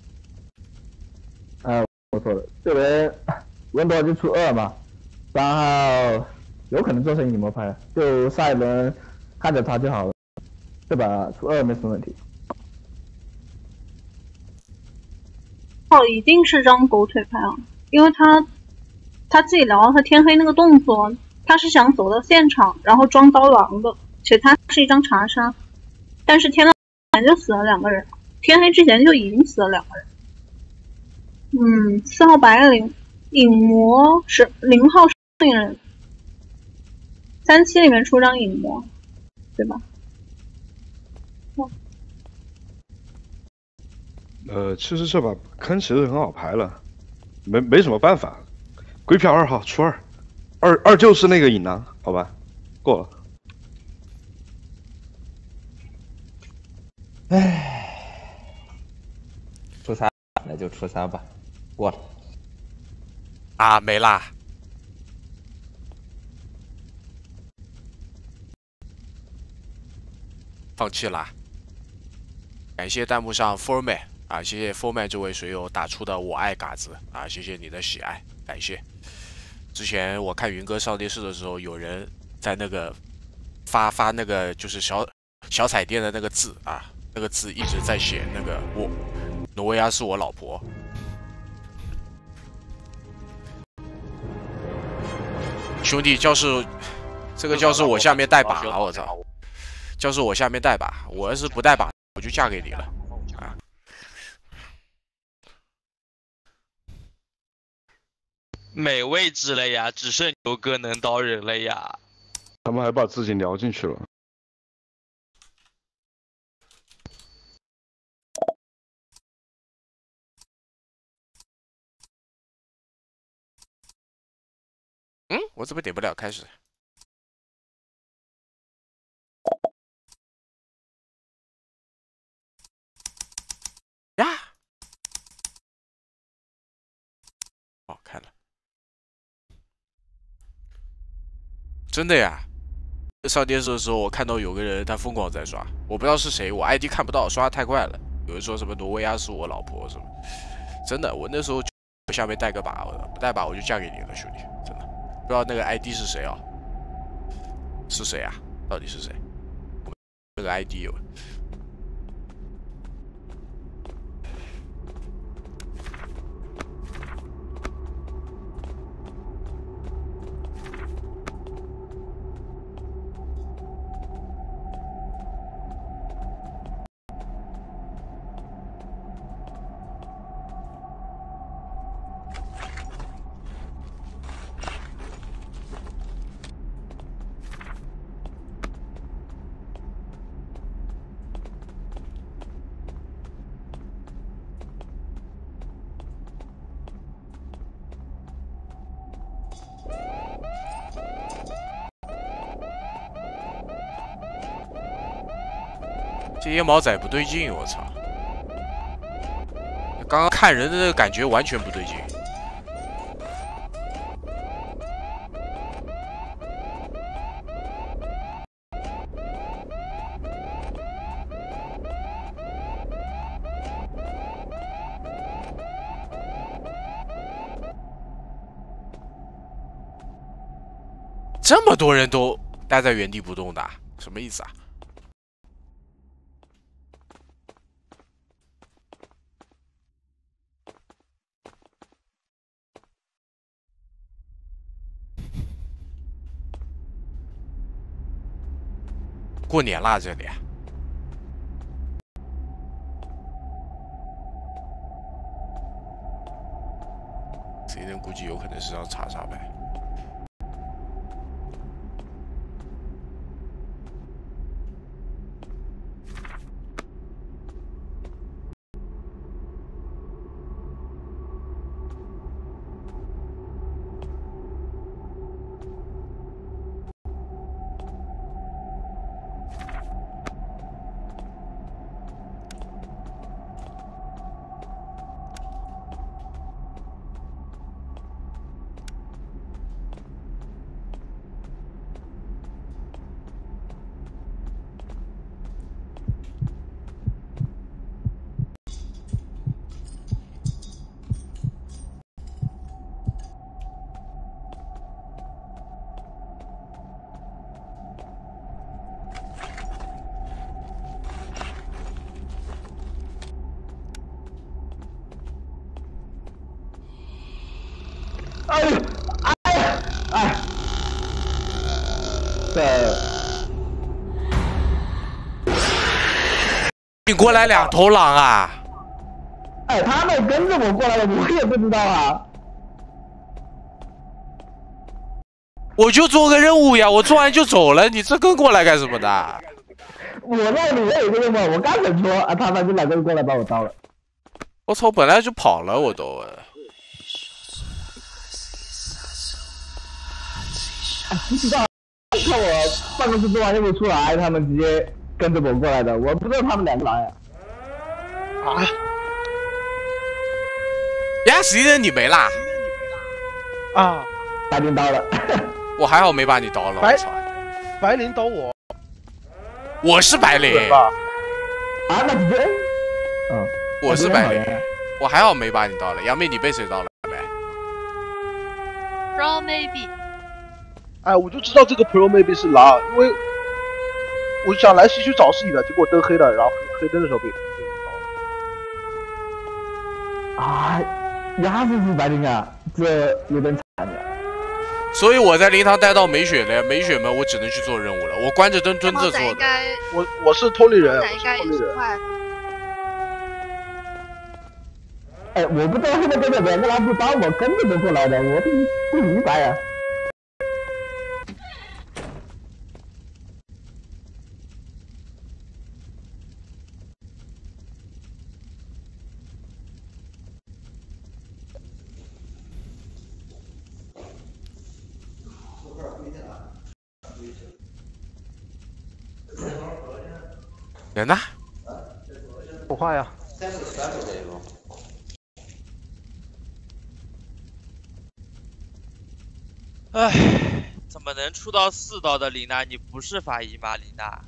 我错了，这轮温多就出2嘛，3号有可能做成影魔牌，就下一轮。看着他就好了，对吧？出2没什么问题。 一定是张狗腿牌啊，因为他自己聊他天黑那个动作，他是想走到现场，然后装刀狼的，且他是一张查杀，但是天亮前就死了2个人，天黑之前就已经死了2个人。4号白灵，影魔是0号是影人，37里面出张影魔。对吧？ 其实这把坑其实很好排了，没什么办法。鬼票2号出2就是那个影囊，好吧，过了。 唉，初三那就初三吧，过了。 啊，没啦。放弃啦。感谢弹幕上 Forman 啊，谢谢 Forman 这位水友打出的我爱嘎子啊，谢谢你的喜爱，感谢。之前我看云哥上电视的时候，有人在那个发那个就是小彩电的那个字啊，那个字一直在写那个挪威亚是我老婆。兄弟，教室这个教室我下面带把了，我操！教室我下面带把，我要是不带把，我就嫁给你了啊！ 没位置了呀，只剩牛哥能刀人了呀。 他们还把自己聊进去了。 嗯，我怎么点不了开始？呀！哦，开了。真的呀！上电视的时候，我看到有个人他疯狂在刷，我不知道是谁，我 ID 看不到，刷的太快了。有人说什么挪威亚是我老婆什么，真的，我那时候就下面带个把，不带把我就嫁给你了，兄弟，真的。不知道那个 ID 是谁啊？是谁啊？到底是谁？那个 ID 有。这些毛仔不对劲，我操！刚刚看人的那个感觉完全不对劲。这么多人都待在原地不动的，什么意思啊？过年啦，这里。这人估计有可能是张查杀牌。你过来两头狼啊！ 哎，他们跟着我过来的，我也不知道啊。 我就做个任务呀，我做完就走了，你这跟过来干什么的？ 我让你我有个任务，我刚想说啊，他们就两个人过来把我刀了。 我操，本来就跑了，我都。 不知道，看我办公室做完任务出来，他们直接跟着我过来的，我不知道他们两个来呀。 啊！ 呀，11人你没啦？ 啊， 白领刀了。 我还好没把你刀了，我操！ 白领刀我。 我是白领。 啊，那你这， 我是白领，我还好没把你刀了。杨妹，你被谁刀了没 ？Pro maybe。 哎，我就知道这个 Pro maybe 是狼，因为我想来西区找尸体的，结果灯黑了，然后黑灯的时候被刀了。 啊，鸭子是白领啊，这有点惨了。 所以我在灵堂待到没血了呀，没血嘛，我只能去做任务了。我关着灯蹲着做的。 我是脱离人， 应该也是快的。 哎，我不知道现在这个两个狼不把我跟着都过来的，我不明白呀。 人呢？ 不画呀。 唉，怎么能出到4刀的李娜？你不是法医吗，李娜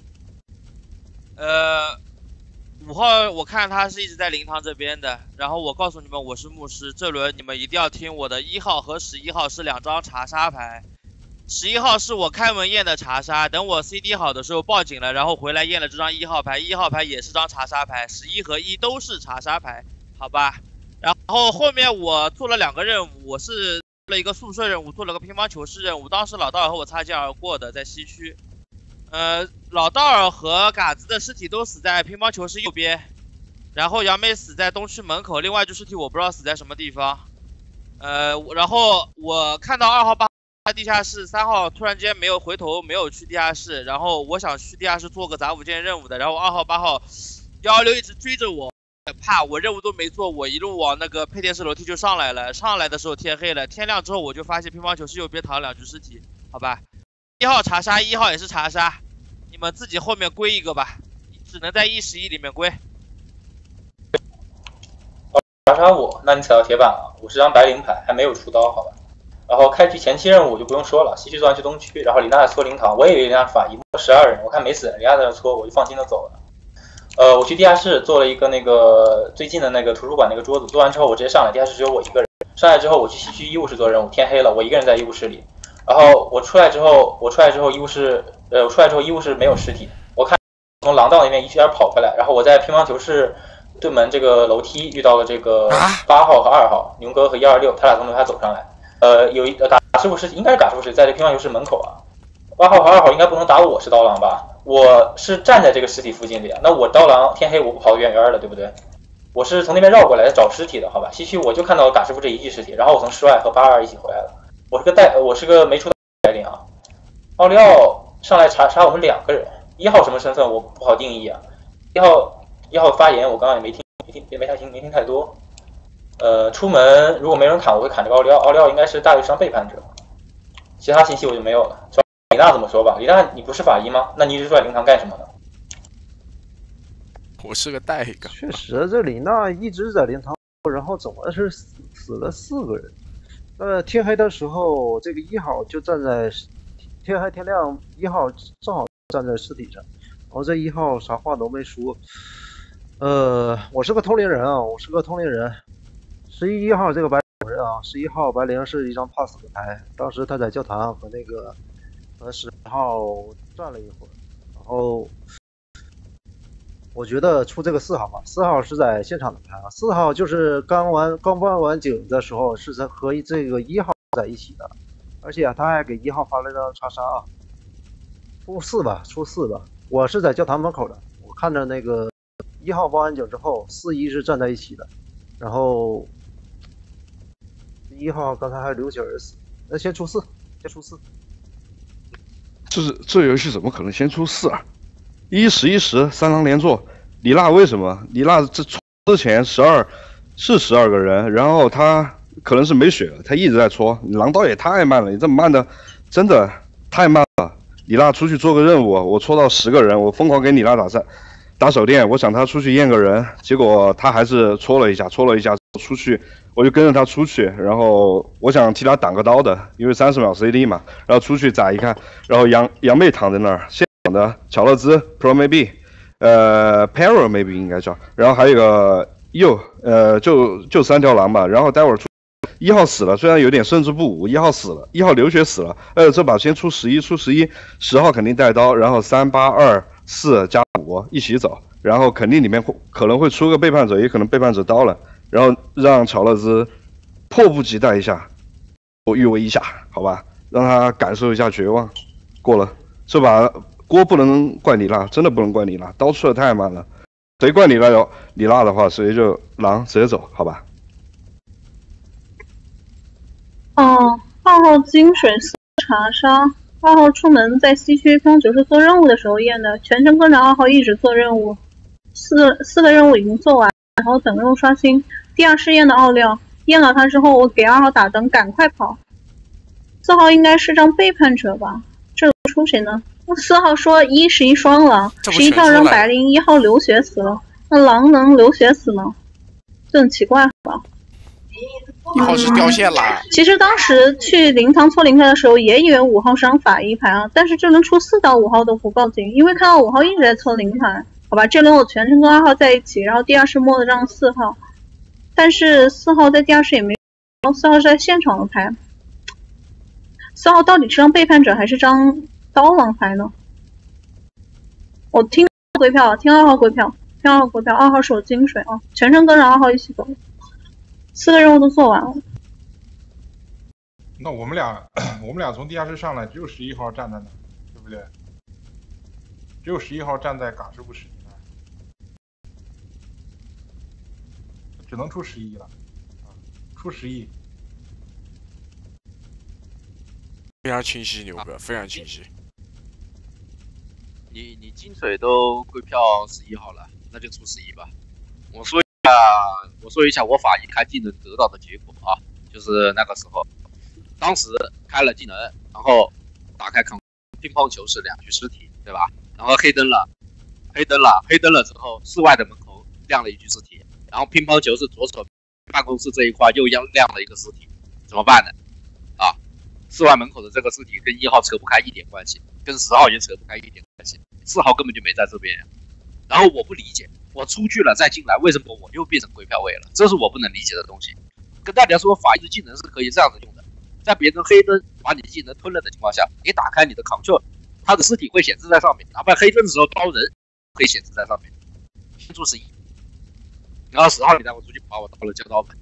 ？5号我看他是一直在灵堂这边的，然后我告诉你们我是牧师，这轮你们一定要听我的。1号和11号是2张查杀牌。11号是我开门验的查杀，等我 CD 好的时候报警了，然后回来验了这张1号牌，1号牌也是张查杀牌，11和1都是查杀牌，好吧？然后后面我做了2个任务，我是做了一个宿舍任务，做了个乒乓球室任务，当时老道尔和我擦肩而过的，在西区。老道尔和嘎子的尸体都死在乒乓球室右边，然后杨梅死在东区门口，另外一具尸体我不知道死在什么地方。然后我看到2号8号在地下室，3号突然间没有回头，没有去地下室，然后我想去地下室做个杂物件任务的，然后2号8号116一直追着我，怕我任务都没做，我一路往那个配电室楼梯就上来了，上来的时候天黑了，天亮之后我就发现乒乓球室右边躺了2具尸体，好吧，1号查杀，1号也是查杀，你们自己后面归一个吧，只能在111里面归。 查杀我，那你踩到铁板了，我是张白领牌，还没有出刀，好吧。然后开局前期任务我就不用说了，西区做完去东区，然后李娜在搓灵堂，我以为李娜法医12人，我看没死人，李娜在那搓，我就放心的走了。我去地下室做了一个那个最近的那个图书馆那个桌子，做完之后我直接上来，地下室只有我一个人。上来之后我去西区医务室做任务，天黑了，我一个人在医务室里。然后我出来之后医务室没有尸体，我看从廊道那边一边跑回来，然后我在乒乓球室对门这个楼梯遇到了这个8号和2号，牛哥和126，他俩从楼下走上来。有一嘎师傅是应该是嘎师傅是在这乒乓球室门口啊，8号和2号应该不能打我是刀郎吧？我是站在这个尸体附近的呀，那我刀郎天黑我不跑得远远的，对不对？我是从那边绕过来找尸体的，好吧？西区我就看到嘎师傅这一具尸体，然后我从室外和82一起回来了。我是个没出白领啊。奥利奥上来查杀我们2个人，1号什么身份我不好定义啊。1号发言我刚刚也没听太多。出门如果没人砍，我会砍这个奥利奥。奥利奥应该是大鱼伤背叛者，其他信息我就没有了。李娜怎么说吧？李娜，你不是法医吗？那你一直住在灵堂干什么呢？ 我是个代哥。 确实，这李娜一直在灵堂，然后怎么是死了4个人？天黑的时候，这个1号就站在天黑天亮，1号正好站在尸体上，然后这1号啥话都没说。我是个通灵人啊，11号这个白领人啊，11号白灵是一张 pass 的牌，当时他在教堂和那个10号站了一会儿，然后我觉得出这个4号吧，4号是在现场的牌啊，4号就是刚搬完警的时候是在和这个1号在一起的，而且他还给1号发了张查杀啊，出4吧，我是在教堂门口的，我看着那个1号报完警之后，4、1是站在一起的，然后1号刚才还流血而死，那先出4。 这游戏怎么可能先出4啊？11、10 3狼连坐，李娜为什么？李娜这之前12个人，然后他可能是没血了，他一直在戳，狼刀也太慢了，你这么慢的真的太慢了。李娜出去做个任务，我戳到10个人，我疯狂给李娜打手电，我想他出去验个人，结果他还是戳了一下出去，我就跟着他出去，然后我想替他挡个刀的，因为30秒 CD 嘛，然后出去咋一看，然后杨妹躺在那儿，现场的巧乐兹 Pro maybe， Peril maybe 应该叫，然后还有一个就3条狼吧，然后待会儿1号死了，虽然有点胜之不武，1号死了，1号流血死了，这把先出11，10号肯定带刀，然后3、8、2、4加5一起走，然后肯定里面可能会出个背叛者，也可能背叛者刀了，然后让乔勒兹迫不及待一下，我御为一下，好吧，让他感受一下绝望。过了，这把锅不能怪你辣，真的不能怪你辣，刀出的太慢了，谁怪你辣的话，谁就狼直接走，好吧。 2号金水4查杀，2号出门在西区方90做任务的时候验的，全程跟着2号一直做任务，4个任务已经做完，然后等任务刷新。第2试验的奥料，验了他之后，我给2号打灯，赶快跑。4号应该是张背叛者吧？这出谁呢？4号说11双狼，11跳扔白灵，1号流血死了，那狼能流血死吗？这很奇怪吧 ？1号是掉线了。 其实当时去灵堂搓灵牌的时候，也以为5号是张法医牌啊，但是这轮出4到5号都不报警，因为看到5号一直在搓灵牌。好吧，这轮我全程跟2号在一起，然后第2试摸了张4号，但是4号在第2试也没有，4号是在现场的牌。4号到底是张背叛者还是张刀王牌呢？我听归票，2号归票，2号是我金水啊，全程跟着2号一起走。4个任务都做完了。 那我们俩从地下室上来，只有11号站在那，对不对？只有11号站在嘎师傅11那，只能出11了，出11。 非常清晰，牛哥，非常清晰。 你金水都归票11号了，那就出11吧。我说一下我法医开技能得到的结果啊，就是那个时候，当时开了技能，然后打开乒乓球是2具尸体，对吧？然后黑灯了之后，室外的门口亮了1具尸体，然后乒乓球是左手办公室这一块又亮了一个尸体，怎么办呢？啊，室外门口的这个尸体跟1号扯不开一点关系，跟10号也扯不开一点关系，4号根本就没在这边。然后我不理解，我出去了再进来，为什么我又变成归票位了？这是我不能理解的东西。跟大家说，法医的技能是可以这样子用的，在别人黑灯把你的技能吞了的情况下，你打开你的 Ctrl， 他的尸体会显示在上面，哪怕黑灯的时候刀人可以显示在上面。先出11，然后10号你带我出去把我刀了交刀门。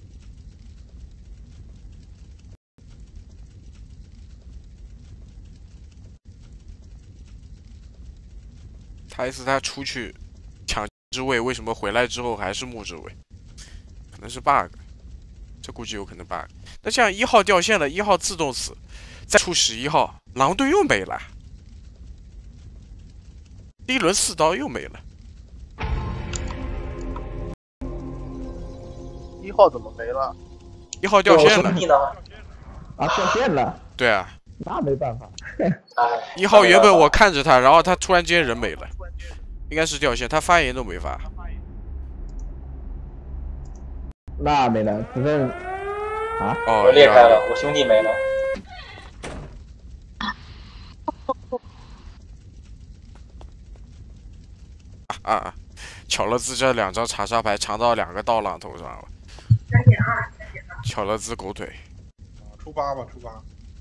他意思他出去抢之位，为什么回来之后还是木之位？可能是 bug， 这估计有可能 bug。那这样1号掉线了，1号自动死，再出11号，狼队又没了。第一轮4刀又没了。 1号怎么没了 ？1号掉线了。 啊，掉线了。 对啊。 那没办法。 1号原本我看着他，然后他突然间人没了，应该是掉线，他发言都没发。 那没了，只剩啊？ 哦， 我裂开了，我兄弟没了。 巧乐兹这2张查杀牌藏到2个刀郎头上了。巧乐兹狗腿。 出8吧，出8。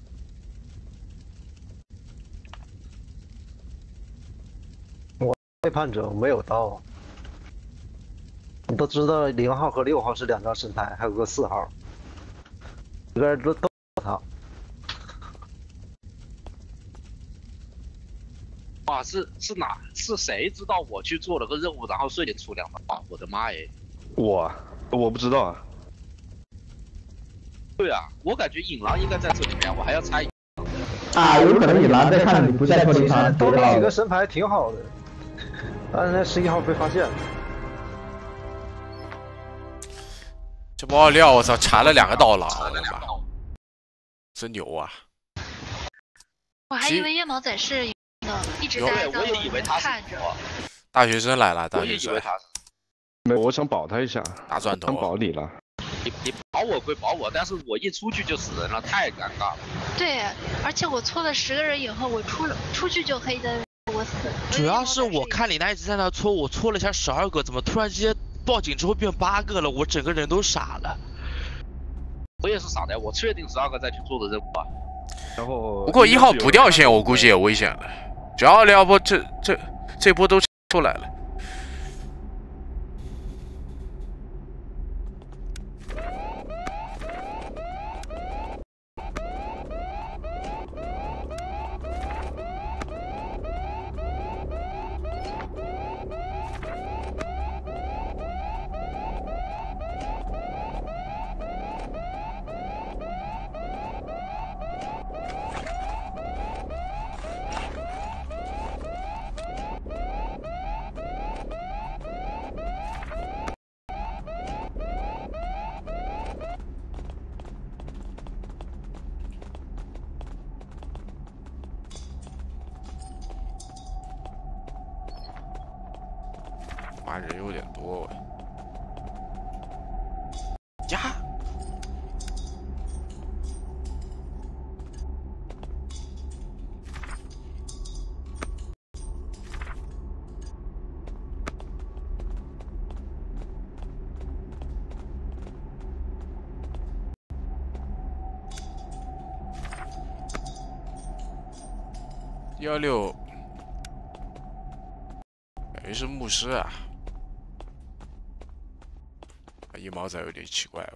我背叛者没有刀，你都知道0号和6号是2张神牌，还有个4号，这边都他。 哇，是谁知道我去做了个任务，然后瞬间出2张？我的妈耶！ 我不知道啊。 对啊，我感觉引狼应该在这里面，我还要猜。 啊，有可能引狼在看你不在脱离他， 都这几个神牌挺好的，但是那11号被发现了。 这波奥料，我操，查了2个刀郎，我的妈，真牛啊！ 我还以为夜毛仔是一直待着， 我也以为他是看着。 大学生来了，大我也学生。 以为他是。 没，我想保他一下。 大砖头。 想保你了。 你保我归保我，但是我一出去就死人了，太尴尬了。 对，而且我搓了10个人以后，我出去就黑灯，我死了。 主要是我看李娜一直在那搓，我搓了一下12个，怎么突然之间报警之后变8个了？我整个人都傻了。 我也是傻的，我确定12个再去做的任务啊。 然后不过1号不掉线，我估计也危险了。只要不这波都出来了。妈，人有点多呀！126，感觉是牧师啊。一毛仔有点奇怪了。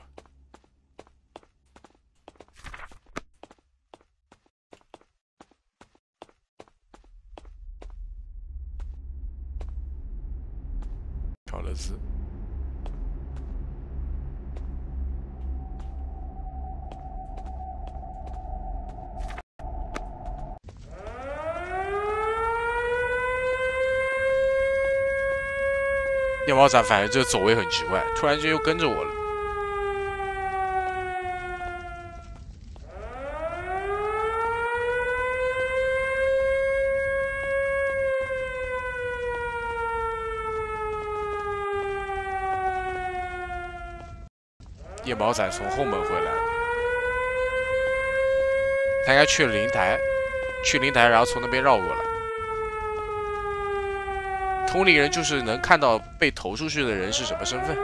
跳了字。夜猫仔反正这走位很奇怪，突然间又跟着我了。夜猫仔从后门回来了，他应该去了灵台，然后从那边绕过来。通灵人就是能看到被投出去的人是什么身份。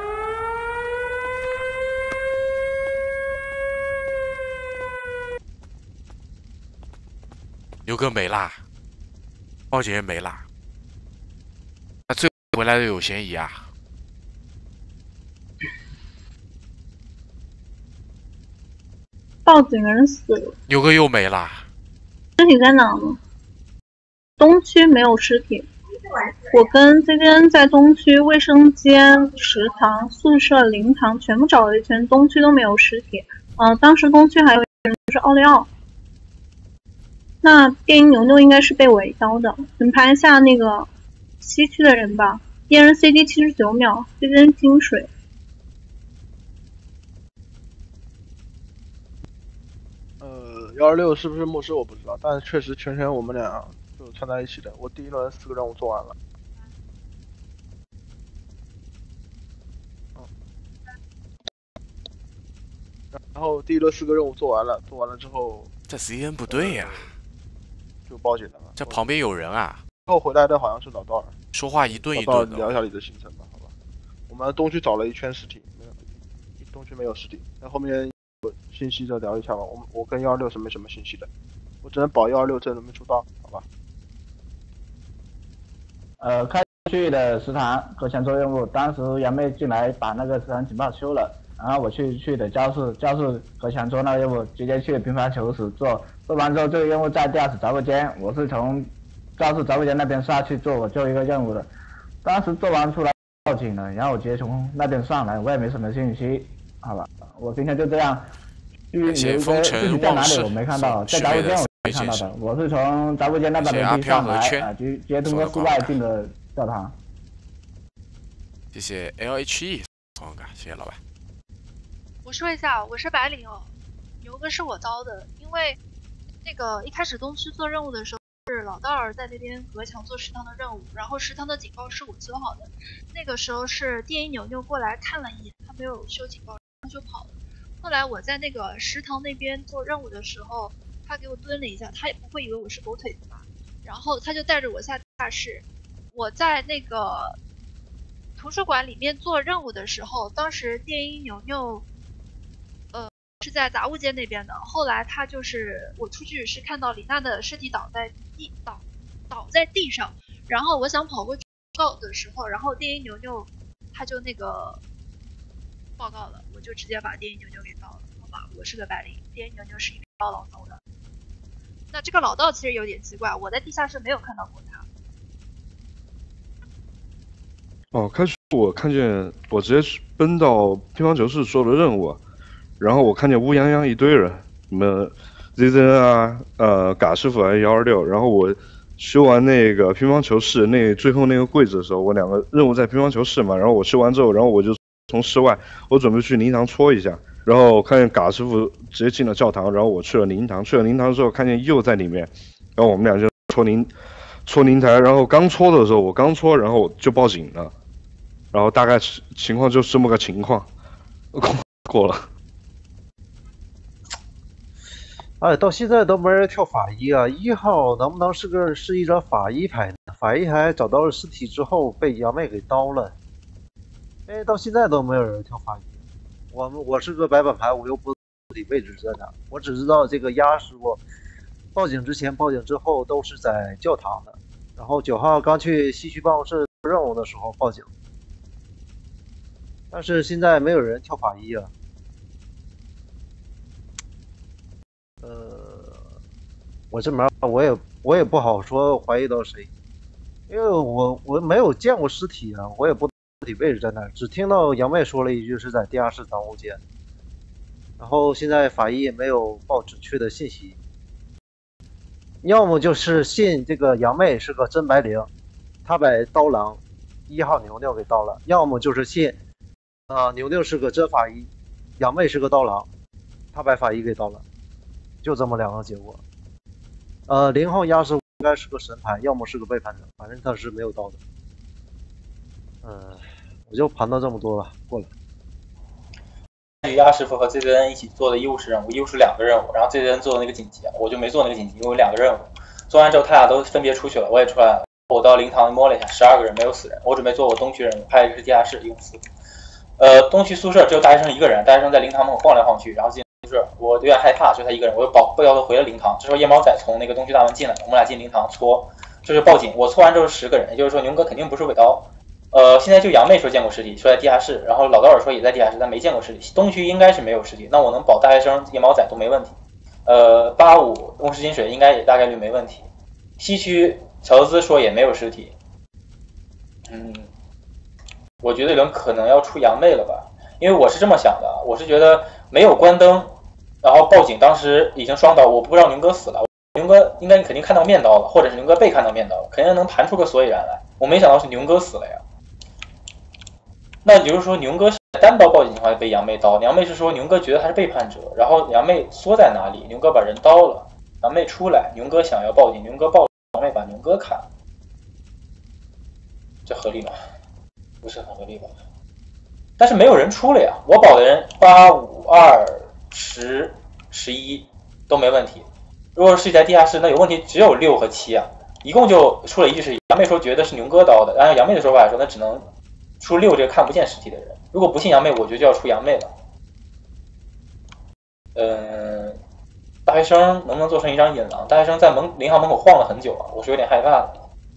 牛哥没啦，鲍姐也没啦，那最后回来的有嫌疑啊。 报警人死了， 牛哥又没啦， 尸体在哪呢？东区没有尸体。我跟这边在东区卫生间、食堂、宿舍、灵堂全部找了一圈，东区都没有尸体。当时东区还有一个人就是奥利奥。那电音牛牛应该是被围刀的。审判一下那个西区的人吧，一人 CD 79秒，这边金水。 126是不是牧师我不知道，但是确实全我们俩就串在一起的。我第一轮4个任务做完了。然后第一轮4个任务做完了之后， 这 CN 不对呀， 就报警了嘛。 这旁边有人啊。 后回来的好像是老道尔， 说话一顿一顿的。 聊一下你的行程吧，好吧。我们东区找了一圈尸体，没有，东区没有尸体。那后面有信息再聊一下吧。我跟126是没什么信息的，我只能保126这轮没出刀，好吧。 开去的食堂隔墙做任务，当时杨妹进来把那个食堂警报修了，然后我去的教室隔墙做那个任务，直接去乒乓球室做完之后，这个任务在第2次杂物间，我是从教室杂物间那边下去做我最后一个任务的，当时做完出来报警了，然后我直接从那边上来，我也没什么信息，好吧，我今天就这样。具体在哪里我没看到，在杂物间我没看到的，我是从杂物间那边楼梯上来，直接通过室外进的教堂。 谢谢 LHE 同感，谢谢老板。 我说一下，我是白领哦，牛哥是我刀的，因为那个一开始东区做任务的时候是老道儿在那边隔墙做食堂的任务，然后食堂的警报是我修好的。那个时候是电音牛牛过来看了一眼，他没有修警报，他就跑了。后来我在那个食堂那边做任务的时候，他给我蹲了一下，他也不会以为我是狗腿子吧，然后他就带着我下地下室。我在那个图书馆里面做任务的时候，当时电音牛牛是在杂物间那边的，后来他就是我出去是看到李娜的尸体倒在地上，然后我想跑过去报告的时候，然后电音牛牛他就那个报告了，我就直接把电音牛牛给刀了，好吧，我是个白领，电音牛牛是一个刀老头的。那这个老道其实有点奇怪，我在地下室没有看到过他。 哦，开始我看见我直接奔到乒乓球室做了任务，然后我看见乌泱泱一堆人，什么 ZZN 啊，嘎师傅126，然后我修完那个乒乓球室那最后那个柜子的时候，我2个任务在乒乓球室嘛，然后我修完之后，然后我就从室外，我准备去灵堂搓一下，然后看见嘎师傅直接进了教堂，然后我去了灵堂，之后看见佑在里面，然后我们俩就搓灵台，然后刚搓的时候我刚搓，然后就报警了，然后大概情况就是这么个情况，过了。 哎，到现在都没人跳法医啊！1号能不能是一张法医牌呢？法医牌找到了尸体之后被杨妹给刀了。哎，到现在都没有人跳法医。我是个白板牌，我又不知道尸体位置在哪，我只知道这个鸭师傅报警之前、报警之后都是在教堂的。然后9号刚去西区办公室做任务的时候报警，但是现在没有人跳法医啊。我这门我也不好说怀疑到谁，因为我没有见过尸体啊，我也不知道尸体位置在哪，只听到杨妹说了一句是在地下室杂物间，然后现在法医也没有报准确的信息，要么就是信这个杨妹是个真白灵，她把刀郎1号牛牛给刀了，要么就是信牛牛是个真法医，杨妹是个刀郎，她把法医给刀了，就这么2个结果。0号鸭师傅应该是个神盘，要么是个背叛者，反正他是没有刀的。我就盘到这么多了，过了。 鸭师傅和 ZZN 一起做的医务室任务，医务室2个任务，然后 ZZN 做的那个紧急，我就没做那个紧急，因为有2个任务。做完之后，他俩都分别出去了，我也出来了。我到灵堂摸了一下，12个人没有死人。我准备做我东区任务，还有一个是地下室，一共4个。东区宿舍只有大学生1个人，大学生在灵堂门口晃来晃去，然后进宿舍，我有点害怕，就他1个人，我就不摇头回了灵堂。这时候夜猫仔从那个东区大门进来，我们俩进灵堂搓，就是报警。我搓完之后是10个人，也就是说牛哥肯定不是尾刀。现在就杨妹说见过尸体，说在地下室，然后老道尔说也在地下室，但没见过尸体。东区应该是没有尸体，那我能保大学生、夜猫仔都没问题。85翁石金水应该也大概率没问题。西区乔兹说也没有尸体。我觉得有人可能要出杨妹了吧，因为我是这么想的，我是觉得没有关灯，然后报警当时已经双刀，我不知道宁哥死了，宁哥应该肯定看到面刀了，或者是宁哥被看到面刀了，肯定能盘出个所以然来。我没想到是宁哥死了呀。那也就是说，牛哥是单刀报警情况下被杨妹刀，杨妹是说牛哥觉得他是背叛者，然后杨妹缩在哪里，牛哥把人刀了，杨妹出来，牛哥想要报警，牛哥报警，杨妹把牛哥砍了，这合理吗？不是很合理吧？但是没有人出了呀，我保的人8、5、2、10、11都没问题。如果是在地下室，那有问题只有6和7啊，一共就出了一具是杨妹说觉得是牛哥刀的，按照杨妹的说法来说，那只能出6这个看不见尸体的人。如果不信杨妹，我觉得就要出杨妹了。大学生能不能做成一张引狼？大学生在灵堂门口晃了很久啊，我是有点害怕的。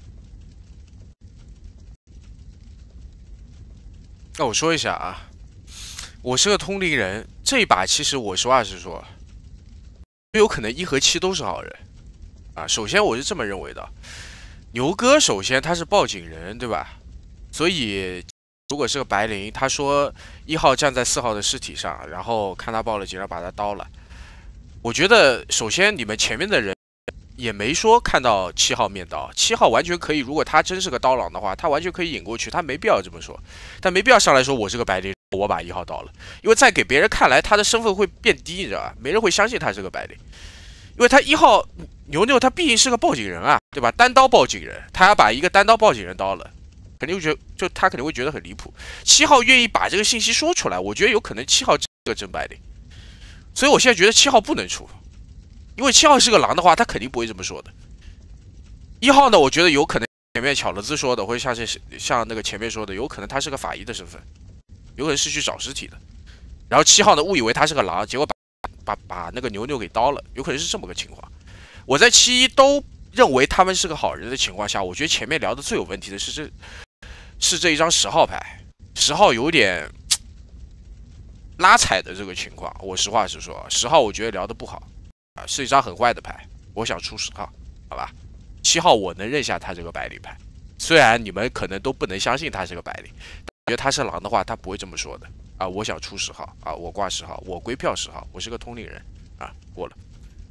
那我说一下啊，我是个通灵人，这一把其实我实话实说，有可能1和7都是好人啊。首先我是这么认为的，牛哥首先他是报警人，对吧？所以如果是个白灵，他说1号站在4号的尸体上，然后看他报了警，然后把他刀了。我觉得首先你们前面的人也没说看到7号面刀，7号完全可以，如果他真是个刀郎的话，他完全可以引过去，他没必要这么说，但没必要上来说我是个白灵，我把1号刀了，因为在给别人看来他的身份会变低，你知道吧？没人会相信他是个白灵，因为他1号牛牛他毕竟是个报警人啊， 对吧？单刀报警人，他要把一个单刀报警人刀了，肯定会觉得他肯定会觉得很离谱。7号愿意把这个信息说出来，我觉得有可能7号这个真白领，所以我现在觉得7号不能出，因为7号是个狼的话，他肯定不会这么说的。1号呢，我觉得有可能前面巧乐兹说的，或者像那个前面说的，有可能他是个法医的身份，有可能是去找尸体的。然后7号呢误以为他是个狼，结果把那个牛牛给刀了，有可能是这么个情况。我在7-1都认为他们是个好人的情况下，我觉得前面聊的最有问题的是这一张10号牌，10号有点拉踩的这个情况。我实话实说，10号我觉得聊得不好啊，是一张很坏的牌，我想出10号，好吧？7号我能认下他这个白领牌，虽然你们可能都不能相信他是个白领，但我觉得他是狼的话，他不会这么说的啊。我想出10号啊，我挂10号，我归票10号，我是个通灵人啊，过了。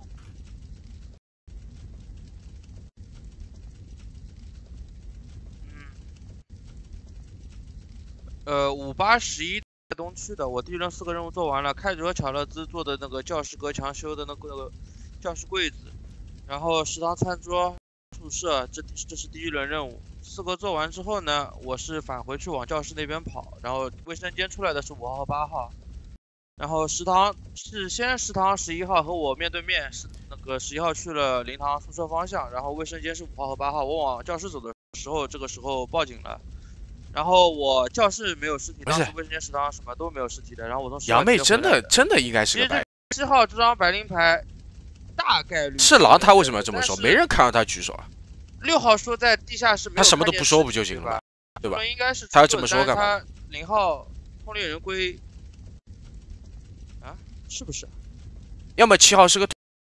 5811在东区的，我第一轮4个任务做完了，开始和巧乐兹做的那个教室隔墙修的那个教室柜子，然后食堂、餐桌、宿舍，这是第一轮任务。4个做完之后呢，我是返回去往教室那边跑，然后卫生间出来的是5号和8号，然后食堂是先食堂11号和我面对面，是那个11号去了灵堂宿舍方向，然后卫生间是5号和8号，我往教室走的时候，这个时候报警了。然后我教室没有尸体，当时卫生间、食堂什么都没有尸体的。然后我从杨妹真的应该是个白。 7号这张白灵牌大概率是狼，他为什么要这么说？没人看到他举手啊。 6号说在地下室没有， 他什么都不说不就行了吗？对吧？ 应该是他要这么说干嘛 ？0号通灵人归啊，是不是？ 要么7号是个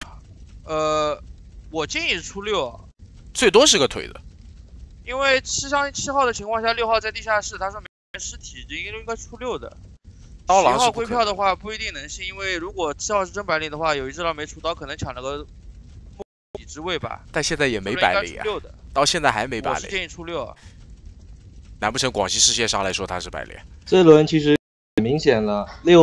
我建议出6， 最多是个腿的。 因为7号的情况下，6号在地下室，他说没尸体，应该出6的。 刀狼 10号归票的话不一定能信，因为如果7号是真白领的话，有一只狼没出刀，可能抢了个底之位吧。 但现在也没白领啊，到现在还没白领。 我是建议出6。 难不成广西市县上来说他是白领？ 这轮其实很明显了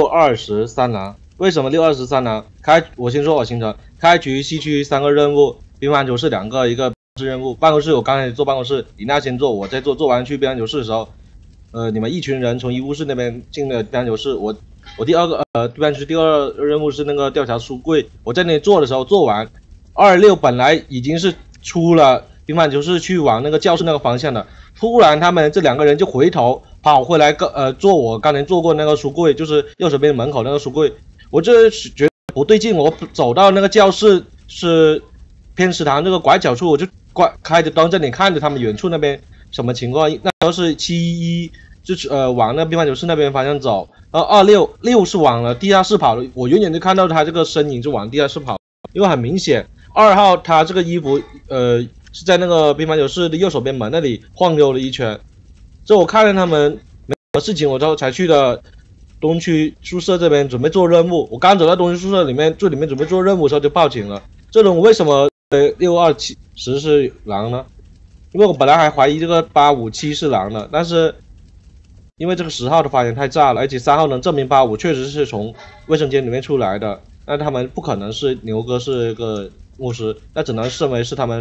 ，6-203狼。为什么6-203狼？我先说我行程，开局西区3个任务，兵团酒室2个，一个。任务办公室，我刚才坐办公室，李娜先做，我在做完去兵团酒室的时候，你们一群人从医务室那边进了兵团酒室，我第二个兵团酒室第二任务是那个调查书柜，我在那里做的时候做完，26本来已经是出了兵团酒室去往那个教室那个方向的，突然他们这2个人就回头跑回来做我刚才做过那个书柜，就是右手边门口那个书柜，我这觉得不对劲，我走到那个教室是偏食堂这个拐角处，我就开着灯在那里看着他们远处那边什么情况。那时候是7-1，就是往那兵团酒室那边方向走，然后26是往了地下室跑了，我远远就看到他这个身影就往地下室跑，因为很明显2号他这个衣服是在那个兵团酒室的右手边门那里晃悠了一圈，这我看着他们没什么事情，我之后才去的东区宿舍这边准备做任务。我刚走到东区宿舍里面准备做任务的时候就报警了。这轮我为什么6-2-10是狼呢？因为我本来还怀疑这个857是狼的，但是因为这个10号的发言太炸了，而且3号能证明85确实是从卫生间里面出来的，那他们不可能是牛哥是个牧师，那只能认为是他们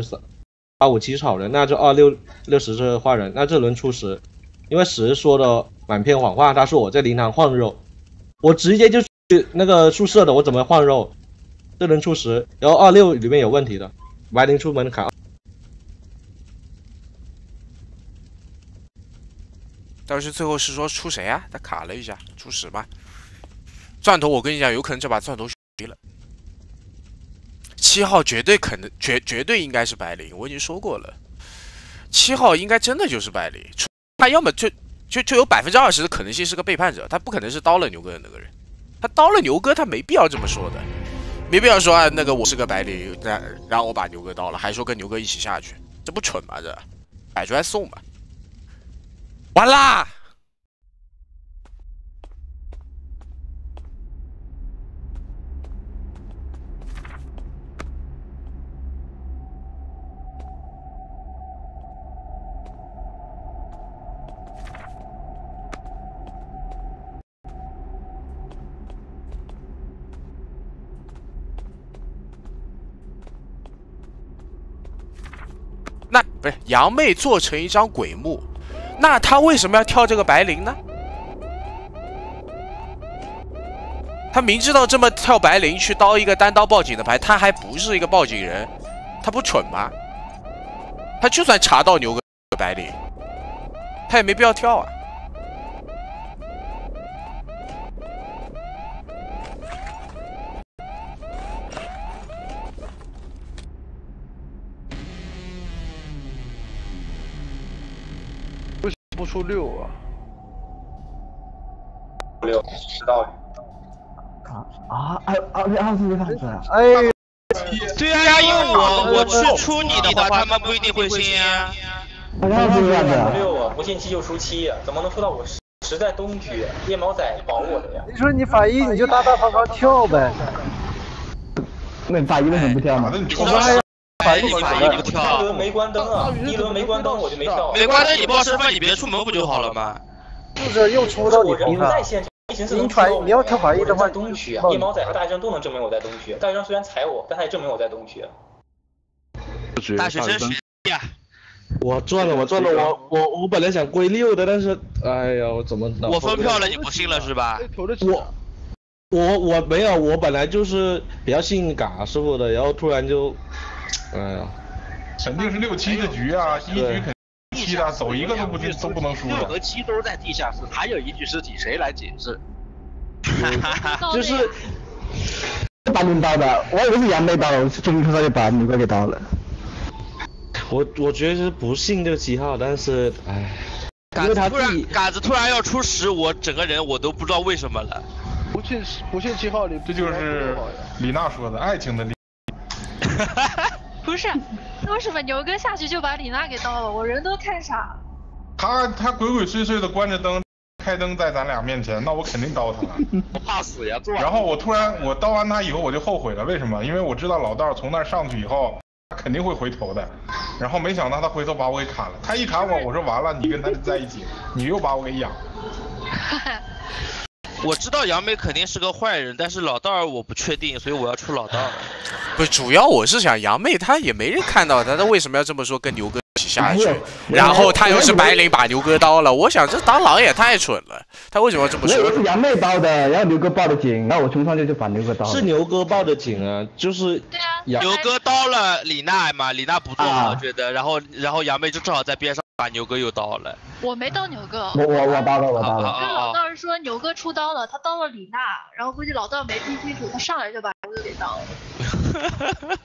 857是好人，那就2610是坏人，那这轮出10，因为10说的满篇谎话，他说我在灵堂晃肉，我直接就去那个宿舍的，我怎么晃肉？这轮出10，然后26里面有问题的，白灵出门卡。 但是最后是说出谁啊？他卡了一下，出10吧。钻头我跟你讲，有可能这把钻头虚了。7号绝对可能绝对应该是白领，我已经说过了。7号应该真的就是白领，他要么就有20%的可能性是个背叛者，他不可能是刀了牛哥的那个人。他刀了牛哥，他没必要这么说的。没必要说啊，那个我是个白领，然后我把牛哥刀了，还说跟牛哥一起下去，这不蠢吗？这摆出来送吧，完啦！ 那不是杨妹做成一张鬼木，那她为什么要跳这个白灵呢？她明知道这么跳白灵去刀一个单刀报警的牌，她还不是一个报警人，她不蠢吗？她就算查到牛哥白灵，她也没必要跳啊。 为什么不出6啊 ？6，知道了。 2是没看出来。 哎， 对啊，因为我去出你的话，他们不一定会信啊。 6啊，不信7就出7啊，怎么能出到我实在东区？夜猫仔保我的呀。 你说你法医你就大大方方跳呗。 那你法医为什么不跳呢？ 我们还法医不跳。 1轮没关灯啊，1轮没关灯我就没跳。 没关灯你报身份，你别出门不就好了吗？ 就是又出到你头上。 你你要跳法医的话， 东区啊，夜猫仔和大学生都能证明我在东区。大学生虽然踩我，但他也证明我在东区。 大学生学呀！ 我赚了，我本来想归6的，但是哎呀，我怎么我分票了，你不信了是吧？ 我没有，我本来就是比较信嘎师傅的，然后突然就，哎呀， 肯定是6、7的局啊，一局肯定7的，走一个都不能输的。 6和7都在地下室，还有一具尸体，谁来解释？ 就是把你刀的，我以为是杨梅刀了，我中途他就把牛哥给刀了。 我觉得是不信这个7号，但是哎， 嘎子突然要出10，我整个人我都不知道为什么了。 不信7号里， 这就是李娜说的爱情的力。 不是，为什么牛哥下去就把李娜给刀了？我人都看傻了。 他鬼鬼祟祟的关着灯，开灯在咱俩面前，那我肯定刀他了。 我怕死呀！ 然后我刀完他以后我就后悔了，为什么？因为我知道老道从那儿上去以后，他肯定会回头的。然后没想到他回头把我给砍了，他一砍我，我说完了，你跟他在一起，你又把我给养。 我知道杨梅肯定是个坏人，但是老道儿我不确定，所以我要出老道儿。 不，主要我是想杨妹她也没人看到她，她为什么要这么说跟牛哥一起下去？然后她又是白灵把牛哥刀了，我想这当狼也太蠢了，她为什么要这么说？ 我是杨妹刀的，然后牛哥报的警，然后我冲上去就把牛哥刀了。 是牛哥报的警啊，就是牛哥刀了李娜嘛，李娜不做我觉得，然后杨妹就正好在边上把牛哥又刀了。 我没刀牛哥， 我刀了，我刀了。 跟老道士说牛哥出刀了，他刀了李娜，然后估计老道没听清楚，他上来就把牛哥给刀了。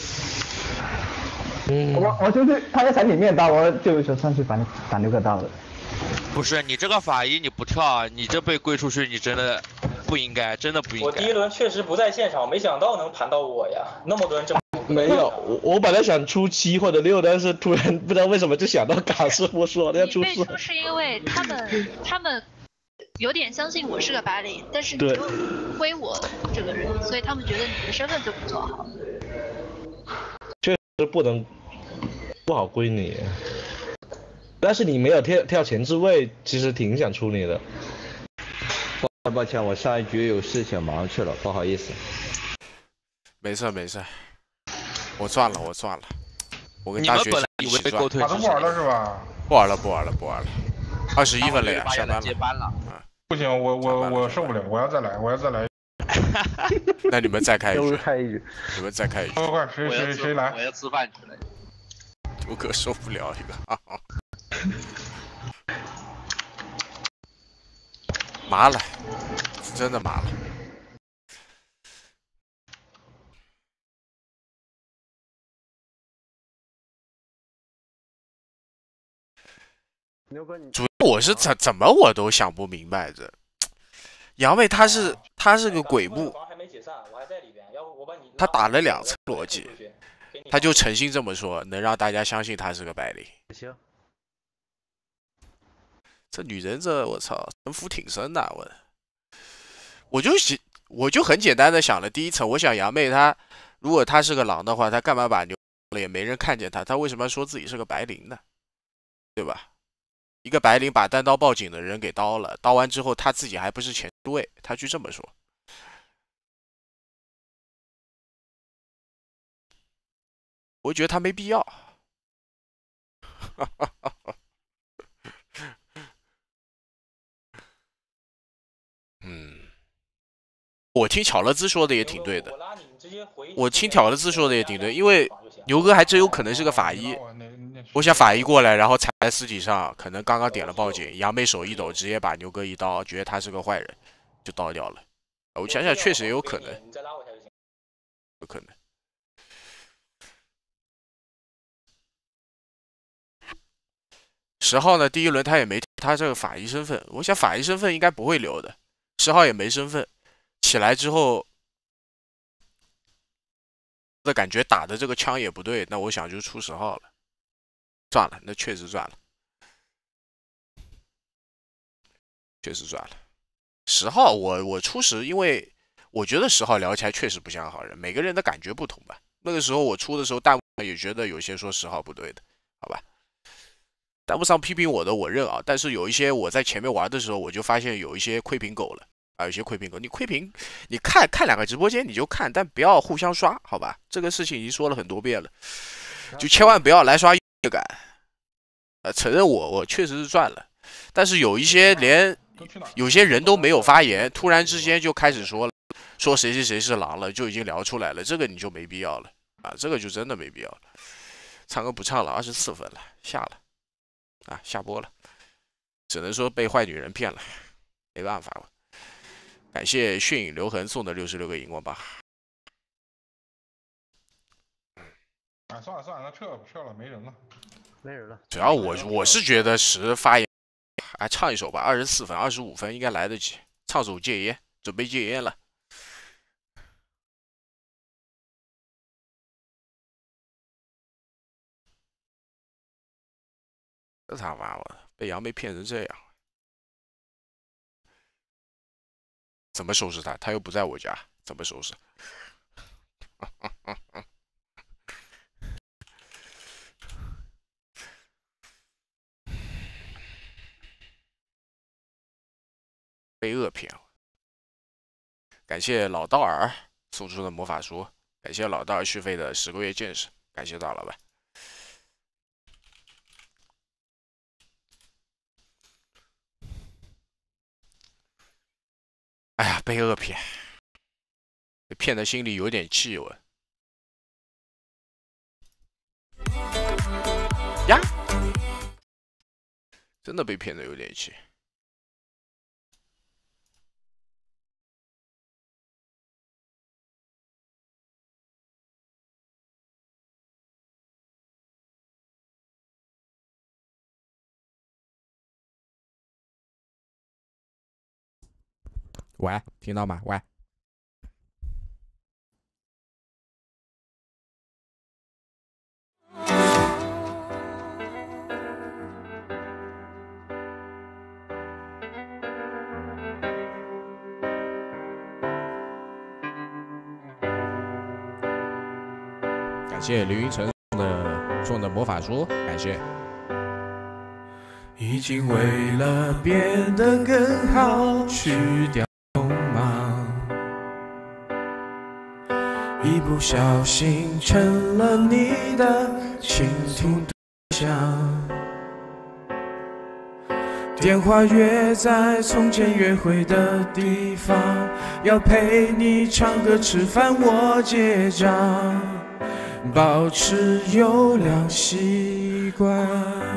我就是他在山里面刀，我就上去把牛哥刀了。 不是你这个法医你不跳，你这被归出去，你真的不应该，真的不应该。 我第一轮确实不在现场，没想到能盘到我呀，那么多人证。 没有，我本来想出7或者6，但是突然不知道为什么就想到嘎师傅说的要出4。 你被出是因为他们有点相信我是个白领，但是你又归我这个人，所以他们觉得你的身份就不做好。 确实不好归你，但是你没有跳前置位，其实挺想出你的。 抱歉，我上一局有事情忙去了，不好意思。 没事，我赚了，我跟大学生一起赚。 他都不玩了是吧？ 不玩了，21分了呀，下班了。 不行，我受不了，我要再来。 那你们再开一局， 你们再开一局。快，谁来？ 我要吃饭去了。 牛哥受不了一个，麻了，真的麻了。主要我是怎么我都想不明白这，杨妹她是个鬼木，她打了2层逻辑，她就诚心这么说，能让大家相信她是个白领。 行， 这女人这我操，城府挺深的，我就很简单的想了第一层，我想杨妹她如果她是个狼的话，她干嘛把牛了也没人看见她，她为什么要说自己是个白领呢？对吧？一个白领把单刀报警的人给刀了，刀完之后他自己还不是前队，他去这么说，我觉得他没必要。 我听巧乐兹说的也挺对的，我听巧乐兹说的也挺对，因为牛哥还真有可能是个法医。我想法医过来，然后踩在尸体上，可能刚刚点了报警，杨梅手一抖，直接把牛哥一刀，觉得他是个坏人，就刀掉了。我想想，确实也有可能，有可能。10号呢，第一轮他也没他这个法医身份，我想法医身份应该不会留的。10号也没身份，起来之后的感觉打的这个枪也不对，那我想就出10号了。赚了，那确实赚了，确实赚了。10号我出10，因为我觉得10号聊起来确实不像好人，每个人的感觉不同吧。那个时候我出的时候，弹幕上也觉得有些说10号不对的，好吧。弹幕上批评我的我认啊，但是有一些我在前面玩的时候，我就发现有一些窥屏狗了啊，有些窥屏狗，你窥屏，你看2个直播间你就看，但不要互相刷，好吧？这个事情已经说了很多遍了，就千万不要来刷优越感。承认我确实是赚了，但是有一些有些人都没有发言，突然之间就开始说谁谁谁是狼了，就已经聊出来了，这个你就没必要了啊，这个就真的没必要了。唱歌不唱了，24分了，下了。啊，下播了，只能说被坏女人骗了，没办法了。感谢血影留痕送的66个荧光棒。 啊，算了，撤了，没人了。 没人了。 主要我是觉得10发言，哎，唱一首吧，24分、25分应该来得及。唱首戒烟，准备戒烟了。这他妈的被杨梅骗成这样，怎么收拾他？他又不在我家，怎么收拾？被恶骗。感谢老道尔送出的魔法书，感谢老道尔续费的10个月见识，感谢大老板。哎呀，被恶骗，被骗的心里有点气我。呀，真的被骗的有点气。喂，听到吗？喂。感谢刘云成送的魔法书，感谢。已经为了变得更好去掉匆忙，一不小心成了你的倾听对象。电话约在从前约会的地方，要陪你唱歌吃饭我结账，保持优良习惯。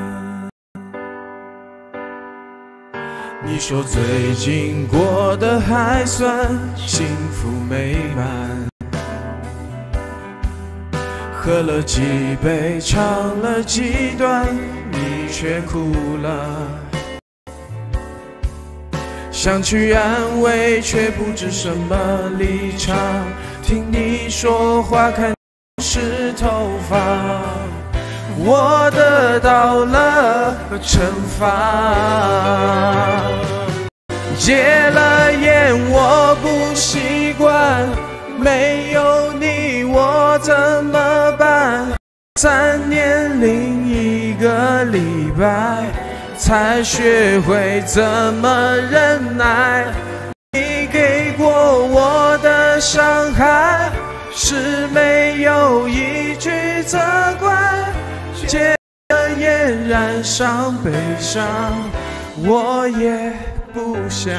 你说最近过得还算幸福美满，喝了几杯唱了几段，你却哭了。想去安慰却不知什么立场，听你说话看是头发，我得到了惩罚。戒了烟我不习惯，没有你我怎么办？3年零1个礼拜才学会怎么忍耐。你给过我的伤害是没有一句责怪。戒了烟染上悲伤，我也不想。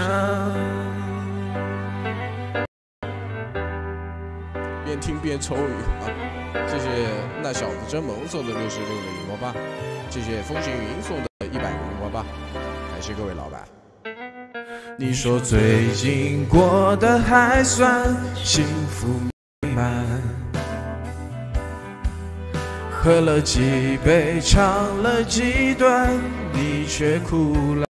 边听边抽雨啊！谢谢那小子真萌送的66个荧光棒，谢谢风行云送的100个荧光棒，感谢各位老板。你说最近过得还算幸福美满，喝了几杯，唱了几段，你却哭了。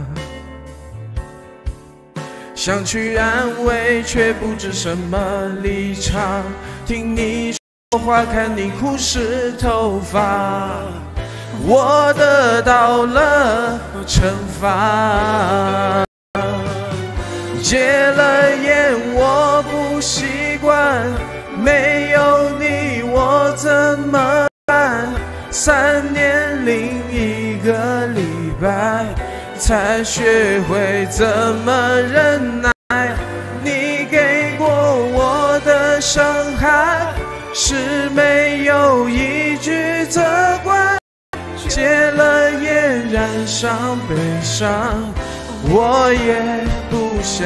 想去安慰，却不知什么立场。听你说话，看你哭湿头发，我得到了惩罚。戒了烟，我不习惯，没有你我怎么办？3年零1个礼拜，才学会怎么忍耐。你给过我的伤害，是没有一句责怪。戒了烟，染上悲伤，我也不想。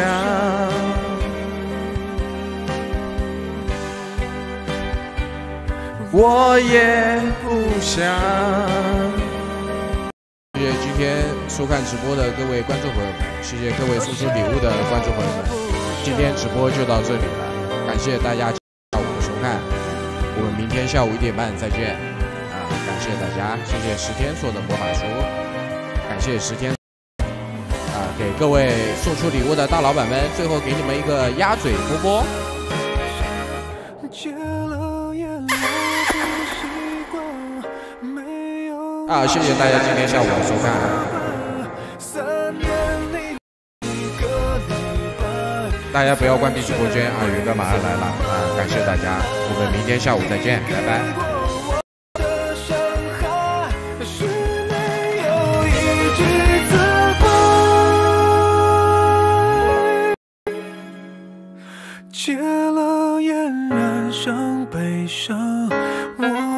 我也不想。谢谢今天收看直播的各位观众朋友们，谢谢各位送出礼物的观众朋友们。今天直播就到这里了，感谢大家下午的收看，我们明天下午1点半再见。感谢大家，谢谢10天做的魔法书，感谢10天。给各位送出礼物的大老板们，最后给你们一个鸭嘴波波。谢谢大家今天下午的收看。大家不要关闭直播间啊，云哥马上来了感谢大家，我们明天下午再见，拜拜。戒了烟，染上悲伤，我